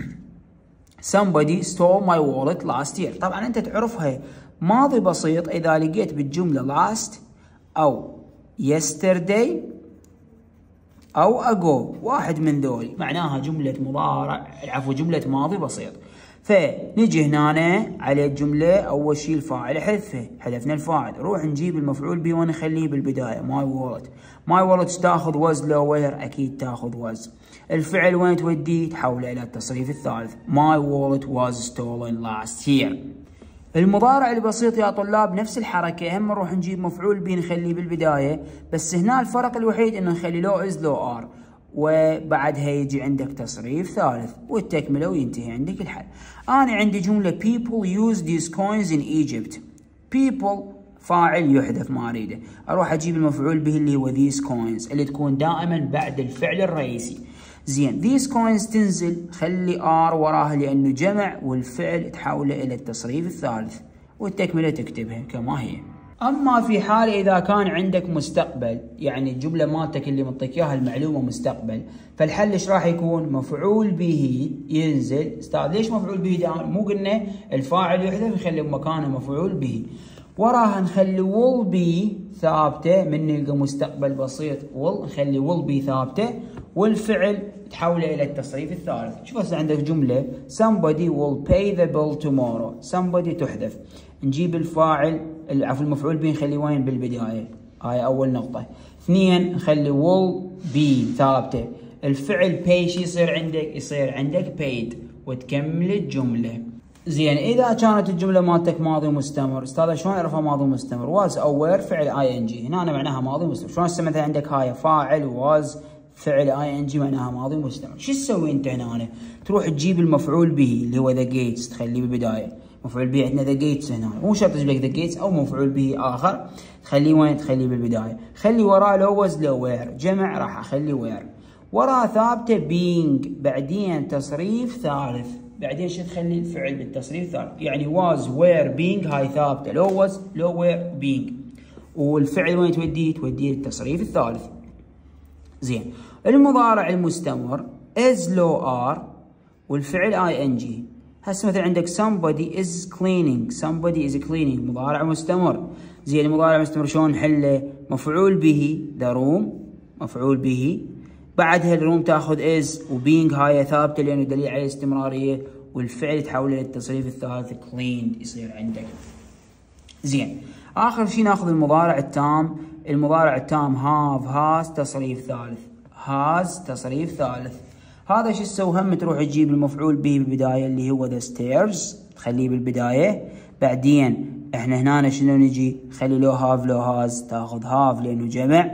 somebody stole my wallet last year. طبعا انت تعرفها ماضي بسيط اذا لقيت بالجملة last او yesterday او ago، واحد من ذولي معناها جملة مضارع، العفو جملة ماضي بسيط. فنجي هنا على الجملة أول شيء الفاعل حذفه، حذفنا الفاعل، نروح نجيب المفعول به ونخليه بالبداية my wallet. my wallet تاخذ was لو were؟ أكيد تاخذ was. الفعل وين توديه؟ تحوله إلى التصريف الثالث. my wallet was stolen last year. المضارع البسيط يا طلاب نفس الحركة، هم نروح نجيب مفعول به نخليه بالبداية، بس هنا الفرق الوحيد إنه نخلي لو is لو are، وبعدها يجي عندك تصريف ثالث والتكمله وينتهي عندك الحل. انا عندي جمله people use these coins in Egypt. people فاعل يحذف ما اريده، اروح اجيب المفعول به اللي هو these coins اللي تكون دائما بعد الفعل الرئيسي. زين، these coins تنزل خلي are وراها لانه جمع، والفعل تحوله الى التصريف الثالث والتكمله تكتبها كما هي. اما في حال اذا كان عندك مستقبل، يعني الجمله مالتك اللي معطيك اياها المعلومه مستقبل، فالحل ايش راح يكون؟ مفعول به ينزل. استاذ ليش مفعول به دائما؟ مو قلنا الفاعل يحذف نخلي بمكانه مفعول به، وراها نخلي will be ثابته، من نلقى مستقبل بسيط will نخلي will be ثابته، والفعل تحوله الى التصريف الثالث. شوف هسه عندك جمله somebody will pay the bill tomorrow. somebody تحذف، نجيب الفاعل العفو المفعول به نخليه وين؟ بالبدايه، هاي اول نقطه. اثنين نخلي will be ثابته، الفعل pay شو يصير عندك؟ يصير عندك paid، وتكمل الجمله. زين، اذا كانت الجمله مالتك ماضي مستمر، استاذ شلون اعرفها ماضي مستمر؟ was او were فعل ing، هنا معناها ماضي مستمر. شلون هسه مثلا عندك هاي فاعل was فعل ing معناها ماضي مستمر. شو تسوي انت هنا؟ تروح تجيب المفعول به اللي هو the gates تخليه بالبدايه. مفعول به عندنا the gates هنا، مو شرط تجيب لك the gates او مفعول به اخر، تخليه وين؟ تخليه بالبدايه. خلي وراه لو was لو were، جمع راح اخلي were، وراه ثابته being، بعدين تصريف ثالث، بعدين شو تخلي؟ الفعل بالتصريف الثالث. يعني was were being هاي ثابته، لو was لو were being، والفعل وين توديه؟ توديه للتصريف الثالث. زين. المضارع المستمر is لو are والفعل ing. هسه مثلا عندك somebody is cleaning، somebody is cleaning مضارع مستمر. زين المضارع المستمر شلون نحله؟ مفعول به the room، مفعول به، بعدها الروم تاخذ is وbeing هاي ثابته لانه دليل على الاستمراريه، والفعل تحوله للتصريف الثالث cleaned يصير عندك. زين اخر شيء ناخذ المضارع التام. المضارع التام have has تصريف ثالث، has تصريف ثالث. هذا شو تسوي؟ هم تروح تجيب المفعول به بالبدايه اللي هو the stairs تخليه بالبدايه، بعدين احنا هنا شنو نجي؟ خلي لو have لو has تاخذ have لانه جمع،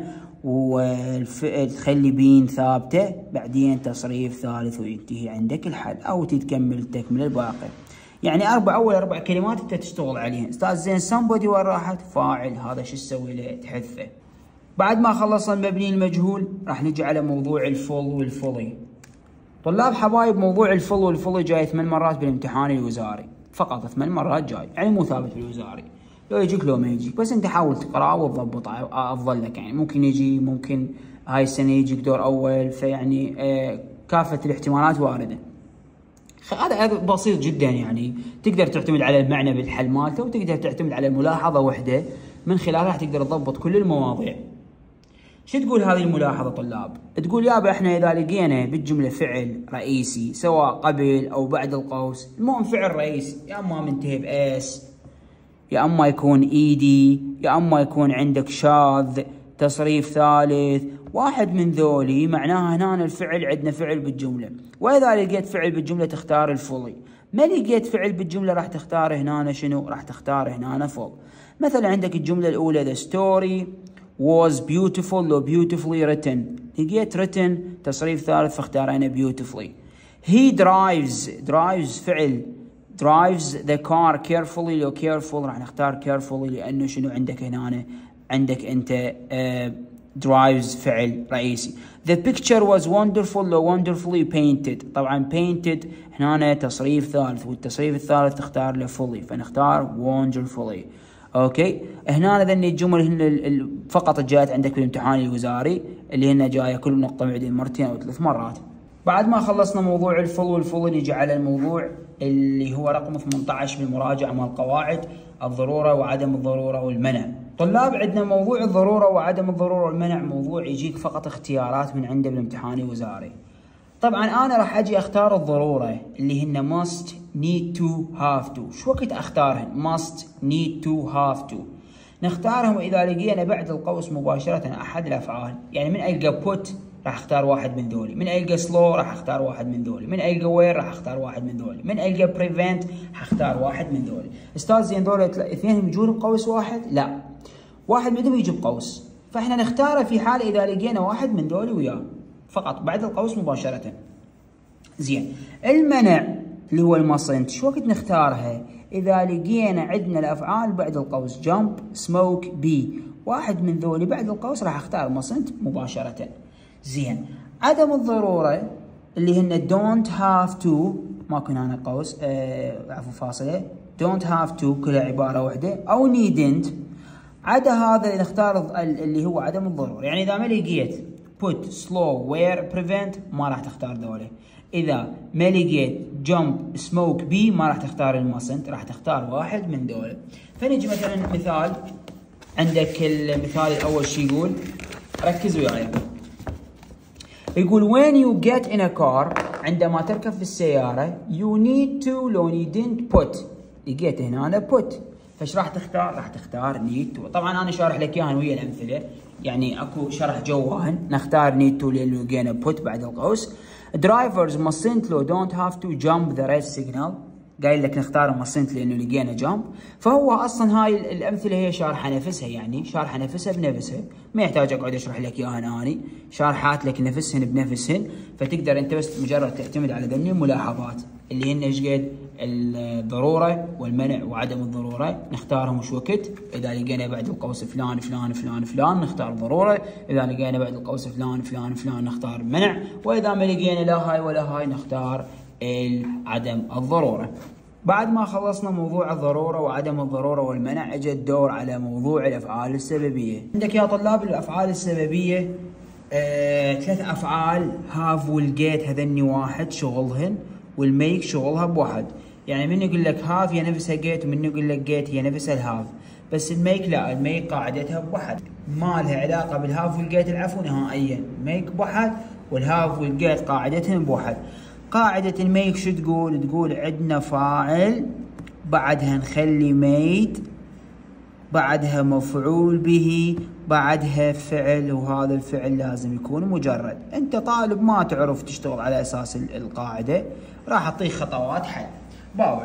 والفعل تخلي بين ثابته، بعدين تصريف ثالث وينتهي عندك الحل، او تكمل الباقي. يعني اول اربع كلمات انت تشتغل عليها. استاذ زين somebody وين راحت؟ فاعل، هذا شو تسوي له؟ تحذفه. بعد ما خلصنا المبني المجهول راح نجي على موضوع الفول والفولي. طلاب حبايب موضوع الفول والفولي جاي 8 مرات بالامتحان الوزاري، فقط 8 مرات جاي، يعني مو ثابت بالوزاري، لو يجيك لو ما يجيك، بس انت حاول تقراه وتضبطه افضل لك. يعني ممكن يجي، ممكن هاي السنه يجيك دور اول، فيعني كافه الاحتمالات وارده. هذا بسيط جدا، يعني تقدر تعتمد على المعنى بالحل مالته، وتقدر تعتمد على ملاحظه واحده من خلالها راح تقدر تضبط كل المواضيع. شو تقول هذه الملاحظه طلاب؟ تقول يابا احنا اذا لقينا بالجمله فعل رئيسي سواء قبل او بعد القوس، المهم فعل رئيسي، يا اما منتهي باس، يا اما يكون ايدي، يا اما يكون عندك شاذ، تصريف ثالث، واحد من ذولي معناها هنا الفعل عندنا فعل بالجمله. واذا لقيت فعل بالجمله تختار الفولي، ما لقيت فعل بالجمله راح تختار هنا شنو؟ راح تختار هنا فول. مثلا عندك الجمله الاولى the story was beautiful لو beautifully written، لقيت written تصريف ثالث فاختار انا beautifully. he drives فعل drives the car carefully لو careful راح نختار carefully لانه شنو عندك هنا؟ عندك انت drives فعل رئيسي. the picture was wonderful لو wonderfully painted، طبعا painted هنا تصريف ثالث، والتصريف الثالث تختار له fully فنختار wonderfully. اوكي هنا ذني الجمل هن فقط جاءت عندك في الامتحان الوزاري اللي هن جايه كل نقطه بعدين مرتين او 3 مرات. بعد ما خلصنا موضوع الفول والفول نجي على الموضوع اللي هو رقم 18 بالمراجعه مال القواعد، الضروره وعدم الضروره والمنع. طلاب عندنا موضوع الضروره وعدم الضروره والمنع موضوع يجيك فقط اختيارات من عنده بالامتحان الوزاري. طبعا انا راح اجي اختار الضروره اللي هن must need to have to. شو وقت اختارهن؟ must need to have to نختارهم اذا لقينا بعد القوس مباشره احد الافعال. يعني من القى put راح اختار واحد من ذولي، من القى slow راح اختار واحد من ذولي، من القى where راح اختار واحد من ذولي، من القى prevent حختار واحد من ذولي. استاذ زين ذول اثنين يجون بقوس واحد؟ لا، واحد منهم يجي بقوس، فاحنا نختاره في حال اذا لقينا واحد من ذولي وياه فقط بعد القوس مباشره. زين المنع اللي هو المصنت شو وقت نختارها؟ اذا لقينا عندنا الافعال بعد القوس jump smoke be، واحد من ذولي بعد القوس راح اختار مصنت مباشره. زين عدم الضروره اللي هن don't have to، ماكو هنا قوس عفوا فاصله، don't have to كلها عباره واحده، او needn't. عدا هذا نختار اللي هو عدم الضروره. يعني اذا ما لقيت put slow where prevent ما راح تختار ذولا. اذا ما لقيت jump smoke be ما راح تختار المصنت، راح تختار واحد من ذولا. فنجي مثلا مثال، عندك المثال الاول شو يقول؟ ركزوا وياي. يقول when you get in a car عندما تركب في السيارة you need to لو needn't put، لقيت هنا أنا put، فايش راح تختار؟ راح تختار need to. طبعا أنا شارح لك إياهن ويا الأمثلة، يعني أكو شرح جواهن. نختار need to لأنه لقينا put بعد القوس. drivers mustn't لو don't have to jump the red signal، قايل لك نختار mustn't لأنه لقينا jump. فهو أصلا هاي الأمثلة هي شارحة نفسها، يعني شارحة نفسها بنفسها، ما يحتاج أقعد أشرح لك إياهن أني، شارحات لك نفسهن بنفسهن، فتقدر أنت بس مجرد تعتمد على ذني الملاحظات اللي هن إيش قد الضرورة والمنع وعدم الضرورة نختارهم وش وقت. إذا لقينا بعد القوس فلان فلان فلان فلان نختار ضرورة، إذا لقينا بعد القوس فلان فلان فلان نختار منع، وإذا ما لقينا لا هاي ولا هاي نختار عدم الضرورة. بعد ما خلصنا موضوع الضرورة وعدم الضرورة والمنع، اجى الدور على موضوع الأفعال السببية. عندك يا طلاب الأفعال السببية 3 أفعال، هاف والجيت هذني واحد شغلهن، والميك شغلها بواحد. يعني من يقول لك هاف هي نفسها جيت، ومن يقول لك جيت هي نفسها الهاف. بس الميك لا، الميك قاعدتها بواحد، ما لها علاقة بالهاف والجيت العفو نهائيا. ميك بواحد والهاف والجيت قاعدتهم بواحد. قاعدة الميك شو تقول؟ تقول عندنا فاعل، بعدها نخلي ميد، بعدها مفعول به، بعدها فعل، وهذا الفعل لازم يكون مجرد. انت طالب ما تعرف تشتغل على اساس القاعدة، راح اعطيك خطوات حل. باول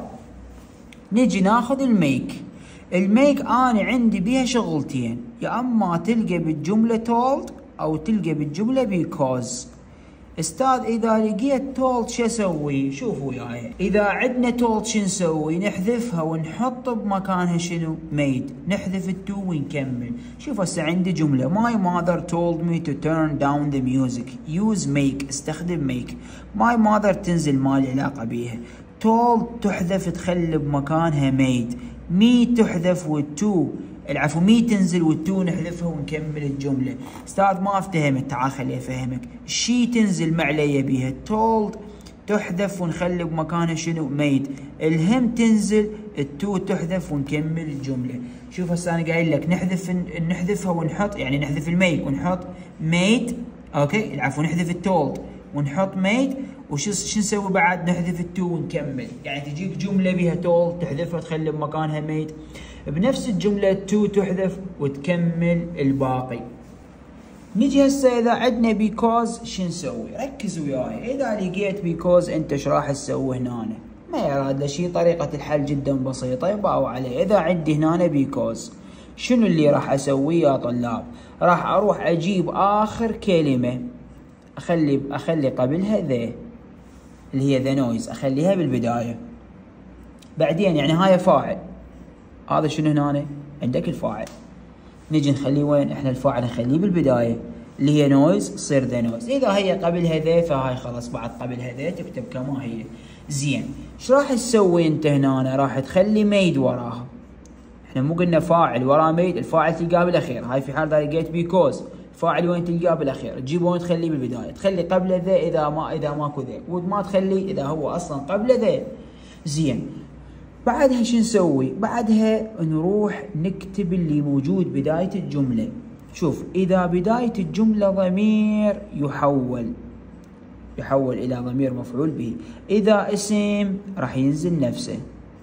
نجي ناخذ الميك. الميك انا عندي بيها شغلتين، يا اما تلقى بالجملة told او تلقى بالجملة because. استاذ اذا لقيت told شو اسوي؟ شوفوا وياي، اذا عندنا told شو نسوي؟ نحذفها ونحط بمكانها شنو؟ made. نحذف التو ونكمل. شوف هسه عندي جمله my mother told me to turn down the music. use make، استخدم make. my mother تنزل ما لي علاقه بيها. told تحذف تخلي بمكانها made. me تحذف والتو العفو مي تنزل والتو نحذفها ونكمل الجمله. استاذ ما افتهمت، تعال خليني افهمك. شي تنزل ما علي بيها، told تحذف ونخلي بمكانها شنو؟ made. الهم تنزل، التو تحذف ونكمل الجمله. شوف هسه انا قايل لك نحذفها ونحط، يعني نحذف الميك ونحط made، اوكي العفو نحذف التولد ونحط made، وشو نسوي بعد؟ نحذف التو ونكمل. يعني تجيك جمله بها told تحذفها تخلي بمكانها made، بنفس الجمله التو تحذف وتكمل الباقي. نجي هسه اذا عندنا because شو نسوي؟ ركز وياي. اذا لقيت because انت ايش راح تسوي هنا؟ ما يراد له شيء، طريقه الحل جدا بسيطه، يباوع عليه. اذا عندي هنا because شنو اللي راح اسويه يا طلاب؟ راح اروح اجيب اخر كلمه اخلي قبلها ذا اللي هي ذا نويز، اخليها بالبدايه. بعدين يعني هاي فاعل، هذا شنو هنا؟ عندك الفاعل. نجي نخليه وين؟ احنا الفاعل نخليه بالبدايه اللي هي نويز، تصير ذا نويز. اذا هي قبلها ذا فهاي خلاص بعد قبلها ذا تكتب كما هي. زين، ايش راح تسوي انت هنا؟ راح تخلي ميد وراها. احنا مو قلنا فاعل وراه ميد؟ الفاعل تلقاه بالاخير. هاي في حال اذا لقيت بيكوز، الفاعل وين تلقاه؟ بالاخير. تجيبه وين؟ تخليه بالبدايه. تخلي قبل ذا اذا ماكو ذا، وما تخلي اذا هو اصلا قبل ذا. زين، بعدها شو نسوي؟ بعدها نروح نكتب اللي موجود بداية الجملة. شوف، إذا بداية الجملة ضمير يحول إلى ضمير مفعول به. إذا اسم راح ينزل نفسه.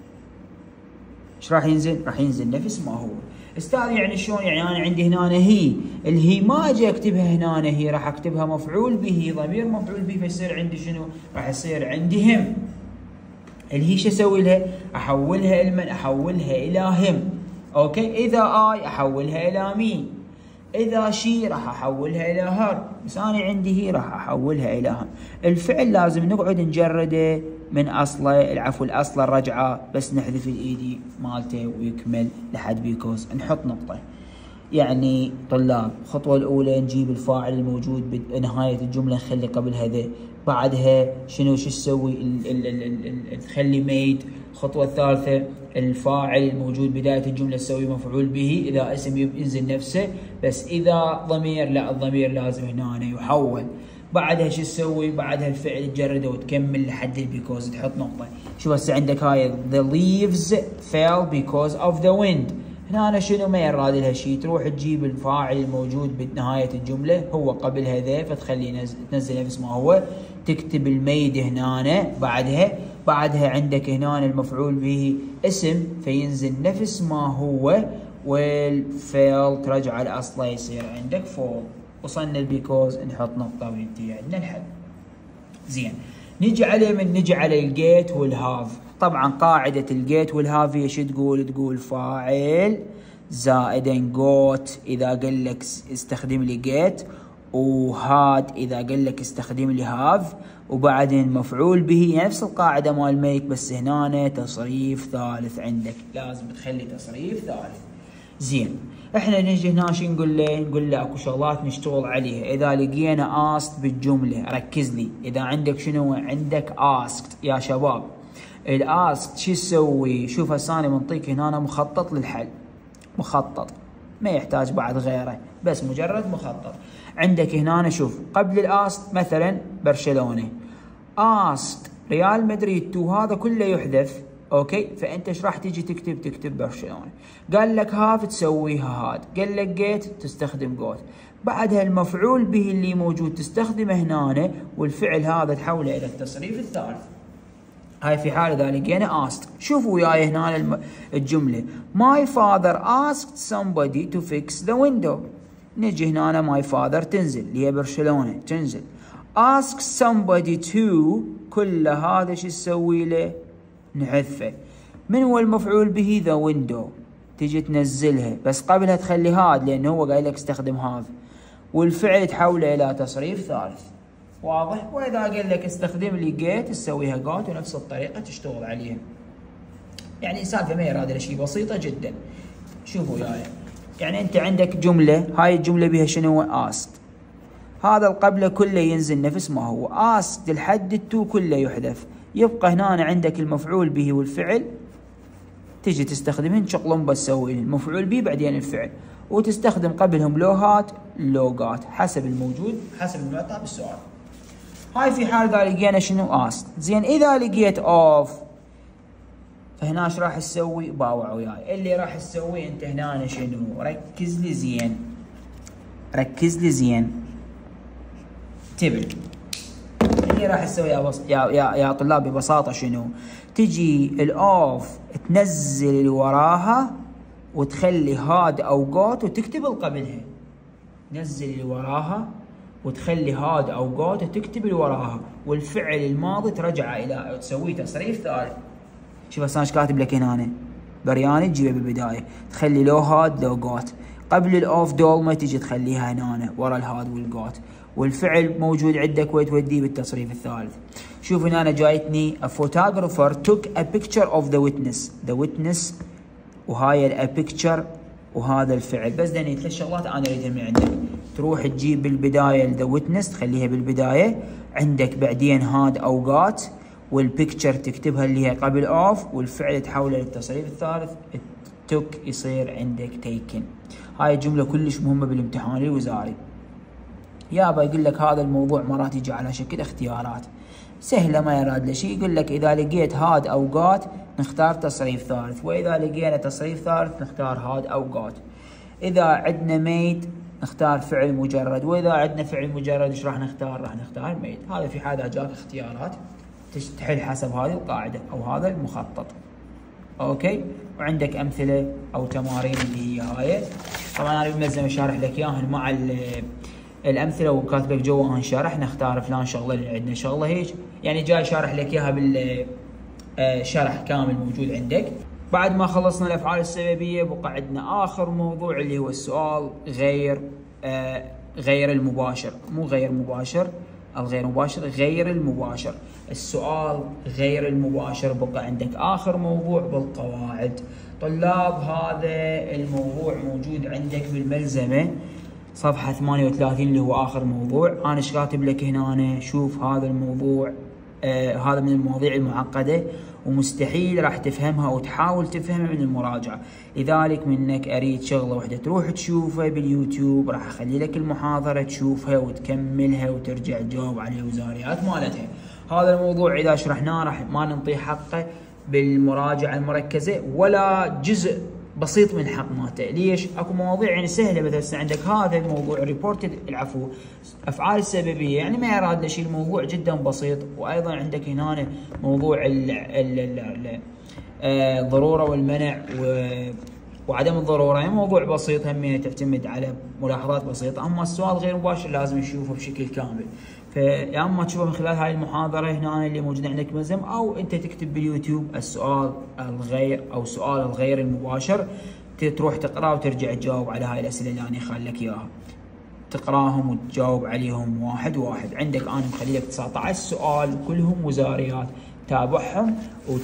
إيش راح ينزل؟ راح ينزل نفس ما هو. استاذ يعني شلون؟ يعني أنا عندي هنا هي، الهي ما أجي أكتبها هنا هي، راح أكتبها مفعول به، ضمير مفعول به، فيصير عندي شنو؟ راح يصير عندي هم. اللي هي شو اسوي لها؟ احولها لمن؟ احولها الى هم. اوكي، اذا اي احولها الى مي، اذا شي راح احولها الى هر، بس انا عندي هي راح احولها الى هم. الفعل لازم نقعد نجرده من اصله، العفو الاصل الرجعه، بس نحذف الايدي مالته ويكمل لحد بيكوز. نحط نقطه. يعني طلاب الخطوه الاولى نجيب الفاعل الموجود بنهايه الجمله نخلي قبلها ذا، بعدها شنو شو تسوي؟ تخلي ميد. الخطوه الثالثه الفاعل الموجود بدايه الجمله تسوي مفعول به، اذا اسم ينزل نفسه، بس اذا ضمير لا، الضمير لازم هنا يحول. بعدها شو تسوي؟ بعدها الفعل تجرده وتكمل لحد البيكوز، تحط نقطه. شوف هسه عندك هاي the leaves fell because of the wind. هنا شنو؟ ما يراد لها شيء، تروح تجيب الفاعل الموجود بنهايه الجمله هو قبلها ذا، فتخليه تنزل نفس ما هو، تكتب الميد هنا. بعدها عندك هنا المفعول به اسم، فينزل نفس ما هو، والفعل ترجع لاصله يصير عندك فول. وصلنا البيكوز، نحط نقطه وينتهي عندنا الحل. زين، نجي على الجيت والهاف. طبعا قاعده الجيت والهاف هي شو تقول؟ تقول فاعل زائدا جوت اذا قال لك استخدم لي جيت، وهاد اذا قال لك استخدم لي هاف، وبعدين مفعول به نفس القاعده مال ميك، بس هنا تصريف ثالث عندك، لازم تخلي تصريف ثالث. زين، احنا نجي هنا شو نقول له؟ نقول له اكو شغلات نشتغل عليها. اذا لقينا asked بالجمله، ركز لي، اذا عندك شنو؟ عندك asked يا شباب، الاسك شو تسوي؟ شوف هسه انا منطيك هنا مخطط للحل، مخطط ما يحتاج بعد غيره، بس مجرد مخطط. عندك هنا شوف قبل الاسك مثلا برشلونه، اسك ريال مدريد 2 هذا كله يحذف، اوكي؟ فانت ايش راح تيجي تكتب برشلونه. قال لك هاف تسويها هاد، قال لك جيت تستخدم جوت، بعدها المفعول به اللي موجود تستخدمه هنا، والفعل هذا تحوله الى التصريف الثالث. هاي في حال اذا لقينا asked. شوفوا وياي هنا الجمله my father asked somebody to fix the window. نجي هنا my father تنزل اللي هي برشلونه تنزل، ask somebody to كل هذا شو تسوي له؟ نحذفه. من هو المفعول به؟ the window، تجي تنزلها بس قبلها تخلي هاد لانه هو قايل لك استخدم هذا، والفعل تحوله الى تصريف ثالث. واضح؟ واذا قال لك استخدم لي جيت تسويها جوت ونفس الطريقه تشتغل عليها. يعني سالفه ما يراد شيء بسيطه جدا. شوفوا وياي، يعني انت عندك جمله، هاي الجمله بها شنو؟ asked، هذا القبله كله ينزل نفس ما هو، asked لحد التو كله يحذف، يبقى هنا عندك المفعول به والفعل تجي تستخدمهن شغلهم بس تسوي المفعول به بعدين الفعل، وتستخدم قبلهم لوهات لوجات حسب الموجود حسب المعطى بالسؤال. هاي في حال اذا لقينا شنو؟ asked. زين اذا لقيت off فهنا ايش راح تسوي؟ باوع وياي، اللي راح تسوي انت هنا شنو؟ ركز لي زين، ركز لي زين، انتبه. اللي راح تسوي يا طلاب ببساطه شنو؟ تجي الاوف تنزل اللي وراها وتخلي هاد او جوت وتكتب اللي قبلها. نزل اللي وراها وتخلي هاد او جوت وتكتب اللي وراها، والفعل الماضي ترجعه الى تسوي تصريف ثالث. شوف هسه ايش كاتب لك هنا؟ برياني تجيبه بالبدايه، تخلي لو هاد لو جوت، قبل الاوف دولمه تجي تخليها هنا ورا الهاد والجوت، والفعل موجود عندك وتوديه بالتصريف الثالث. شوف هنا جايتني a photographer took a picture of the witness وهاي a picture وهذا الفعل. بس دني 3 شغلات انا اريدها من عندك، تروح تجيب بالبدايه the witness تخليها بالبدايه، عندك بعدين هاد اوقات، والبيكتشر تكتبها اللي هي قبل اوف، والفعل تحوله للتصريف الثالث took يصير عندك taken. هاي الجمله كلش مهمه بالامتحان الوزاري. يابا يقول لك هذا الموضوع مرات يجي على شكل اختيارات سهله ما يراد له شيء، يقول لك اذا لقيت هاد اوقات نختار تصريف ثالث، واذا لقينا تصريف ثالث نختار هاد اوقات، اذا عندنا ميد نختار فعل مجرد، واذا عندنا فعل مجرد ايش راح نختار؟ راح نختار ميد. هذا في حال جاك اختيارات تحل حسب هذه القاعده او هذا المخطط. اوكي، وعندك امثله او تمارين اللي هي هاي. طبعا انا بملزم شارح لك اياها مع الامثله وكاتب لك جواها شرح، نختار فلان شغله اللي عندنا شغله هيك، يعني جاي شارح لك اياها بالشرح كامل موجود عندك. بعد ما خلصنا الافعال السببيه بقى عندنا اخر موضوع اللي هو السؤال غير المباشر، مو غير مباشر، الغير مباشر غير المباشر. السؤال غير المباشر بقى عندك اخر موضوع بالقواعد. طلاب هذا الموضوع موجود عندك بالملزمه صفحه 38 اللي هو اخر موضوع. انا ايش كاتب لك هنا؟ شوف هذا الموضوع هذا من المواضيع المعقده ومستحيل راح تفهمها وتحاول تفهمها من المراجعه، لذلك منك اريد شغله واحده تروح تشوفها باليوتيوب، راح اخلي لك المحاضره تشوفها وتكملها وترجع تجاوب على الوزاريات مالتها. هذا الموضوع اذا شرحناه راح ما ننطيه حقه بالمراجعه المركزه ولا جزء بسيط من حق مالته. ليش؟ اكو مواضيع يعني سهله، مثلا عندك هذا الموضوع ريبورتد العفو افعال السببيه، يعني ما يراد له شيء، الموضوع جدا بسيط. وايضا عندك هنا موضوع الضروره والمنع وعدم الضروره، يعني موضوع بسيط هم تعتمد على ملاحظات بسيطه. اما السؤال غير مباشر لازم نشوفه بشكل كامل، فيا اما تشوفه من خلال هاي المحاضره هنا اللي موجوده عندك ملزم، او انت تكتب باليوتيوب السؤال الغير او سؤال الغير المباشر، تروح تقراه وترجع تجاوب على هاي الاسئله اللي انا خلي لك اياها، تقراهم وتجاوب عليهم واحد واحد. عندك انا مخلي لك 19 سؤال كلهم وزاريات، تابعهم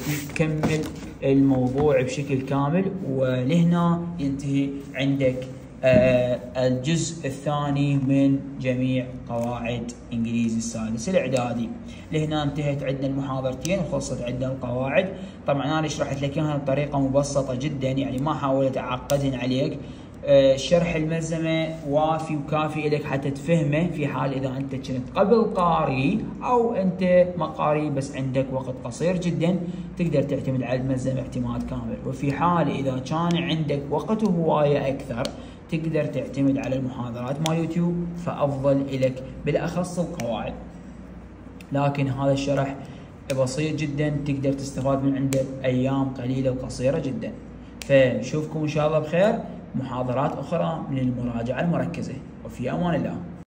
وتكمل الموضوع بشكل كامل. ولهنا ينتهي عندك الجزء الثاني من جميع قواعد انجليزي السادس الاعدادي. لهنا انتهت عندنا المحاضرتين وخلصت عندنا القواعد. طبعا انا شرحت لك اياها بطريقه مبسطه جدا، يعني ما حاولت اعقدهن عليك. شرح الملزمه وافي وكافي لك حتى تفهمه، في حال اذا انت كنت قبل قاري او انت ما قاري بس عندك وقت قصير جدا تقدر تعتمد على الملزمه اعتماد كامل، وفي حال اذا كان عندك وقت هوايه اكثر تقدر تعتمد على المحاضرات مال يوتيوب، فافضل لك بالاخص القواعد. لكن هذا الشرح بسيط جدا تقدر تستفاد من عنده بايام قليله وقصيره جدا. فنشوفكم ان شاء الله بخير محاضرات اخرى من المراجعه المركزه، وفي امان الله.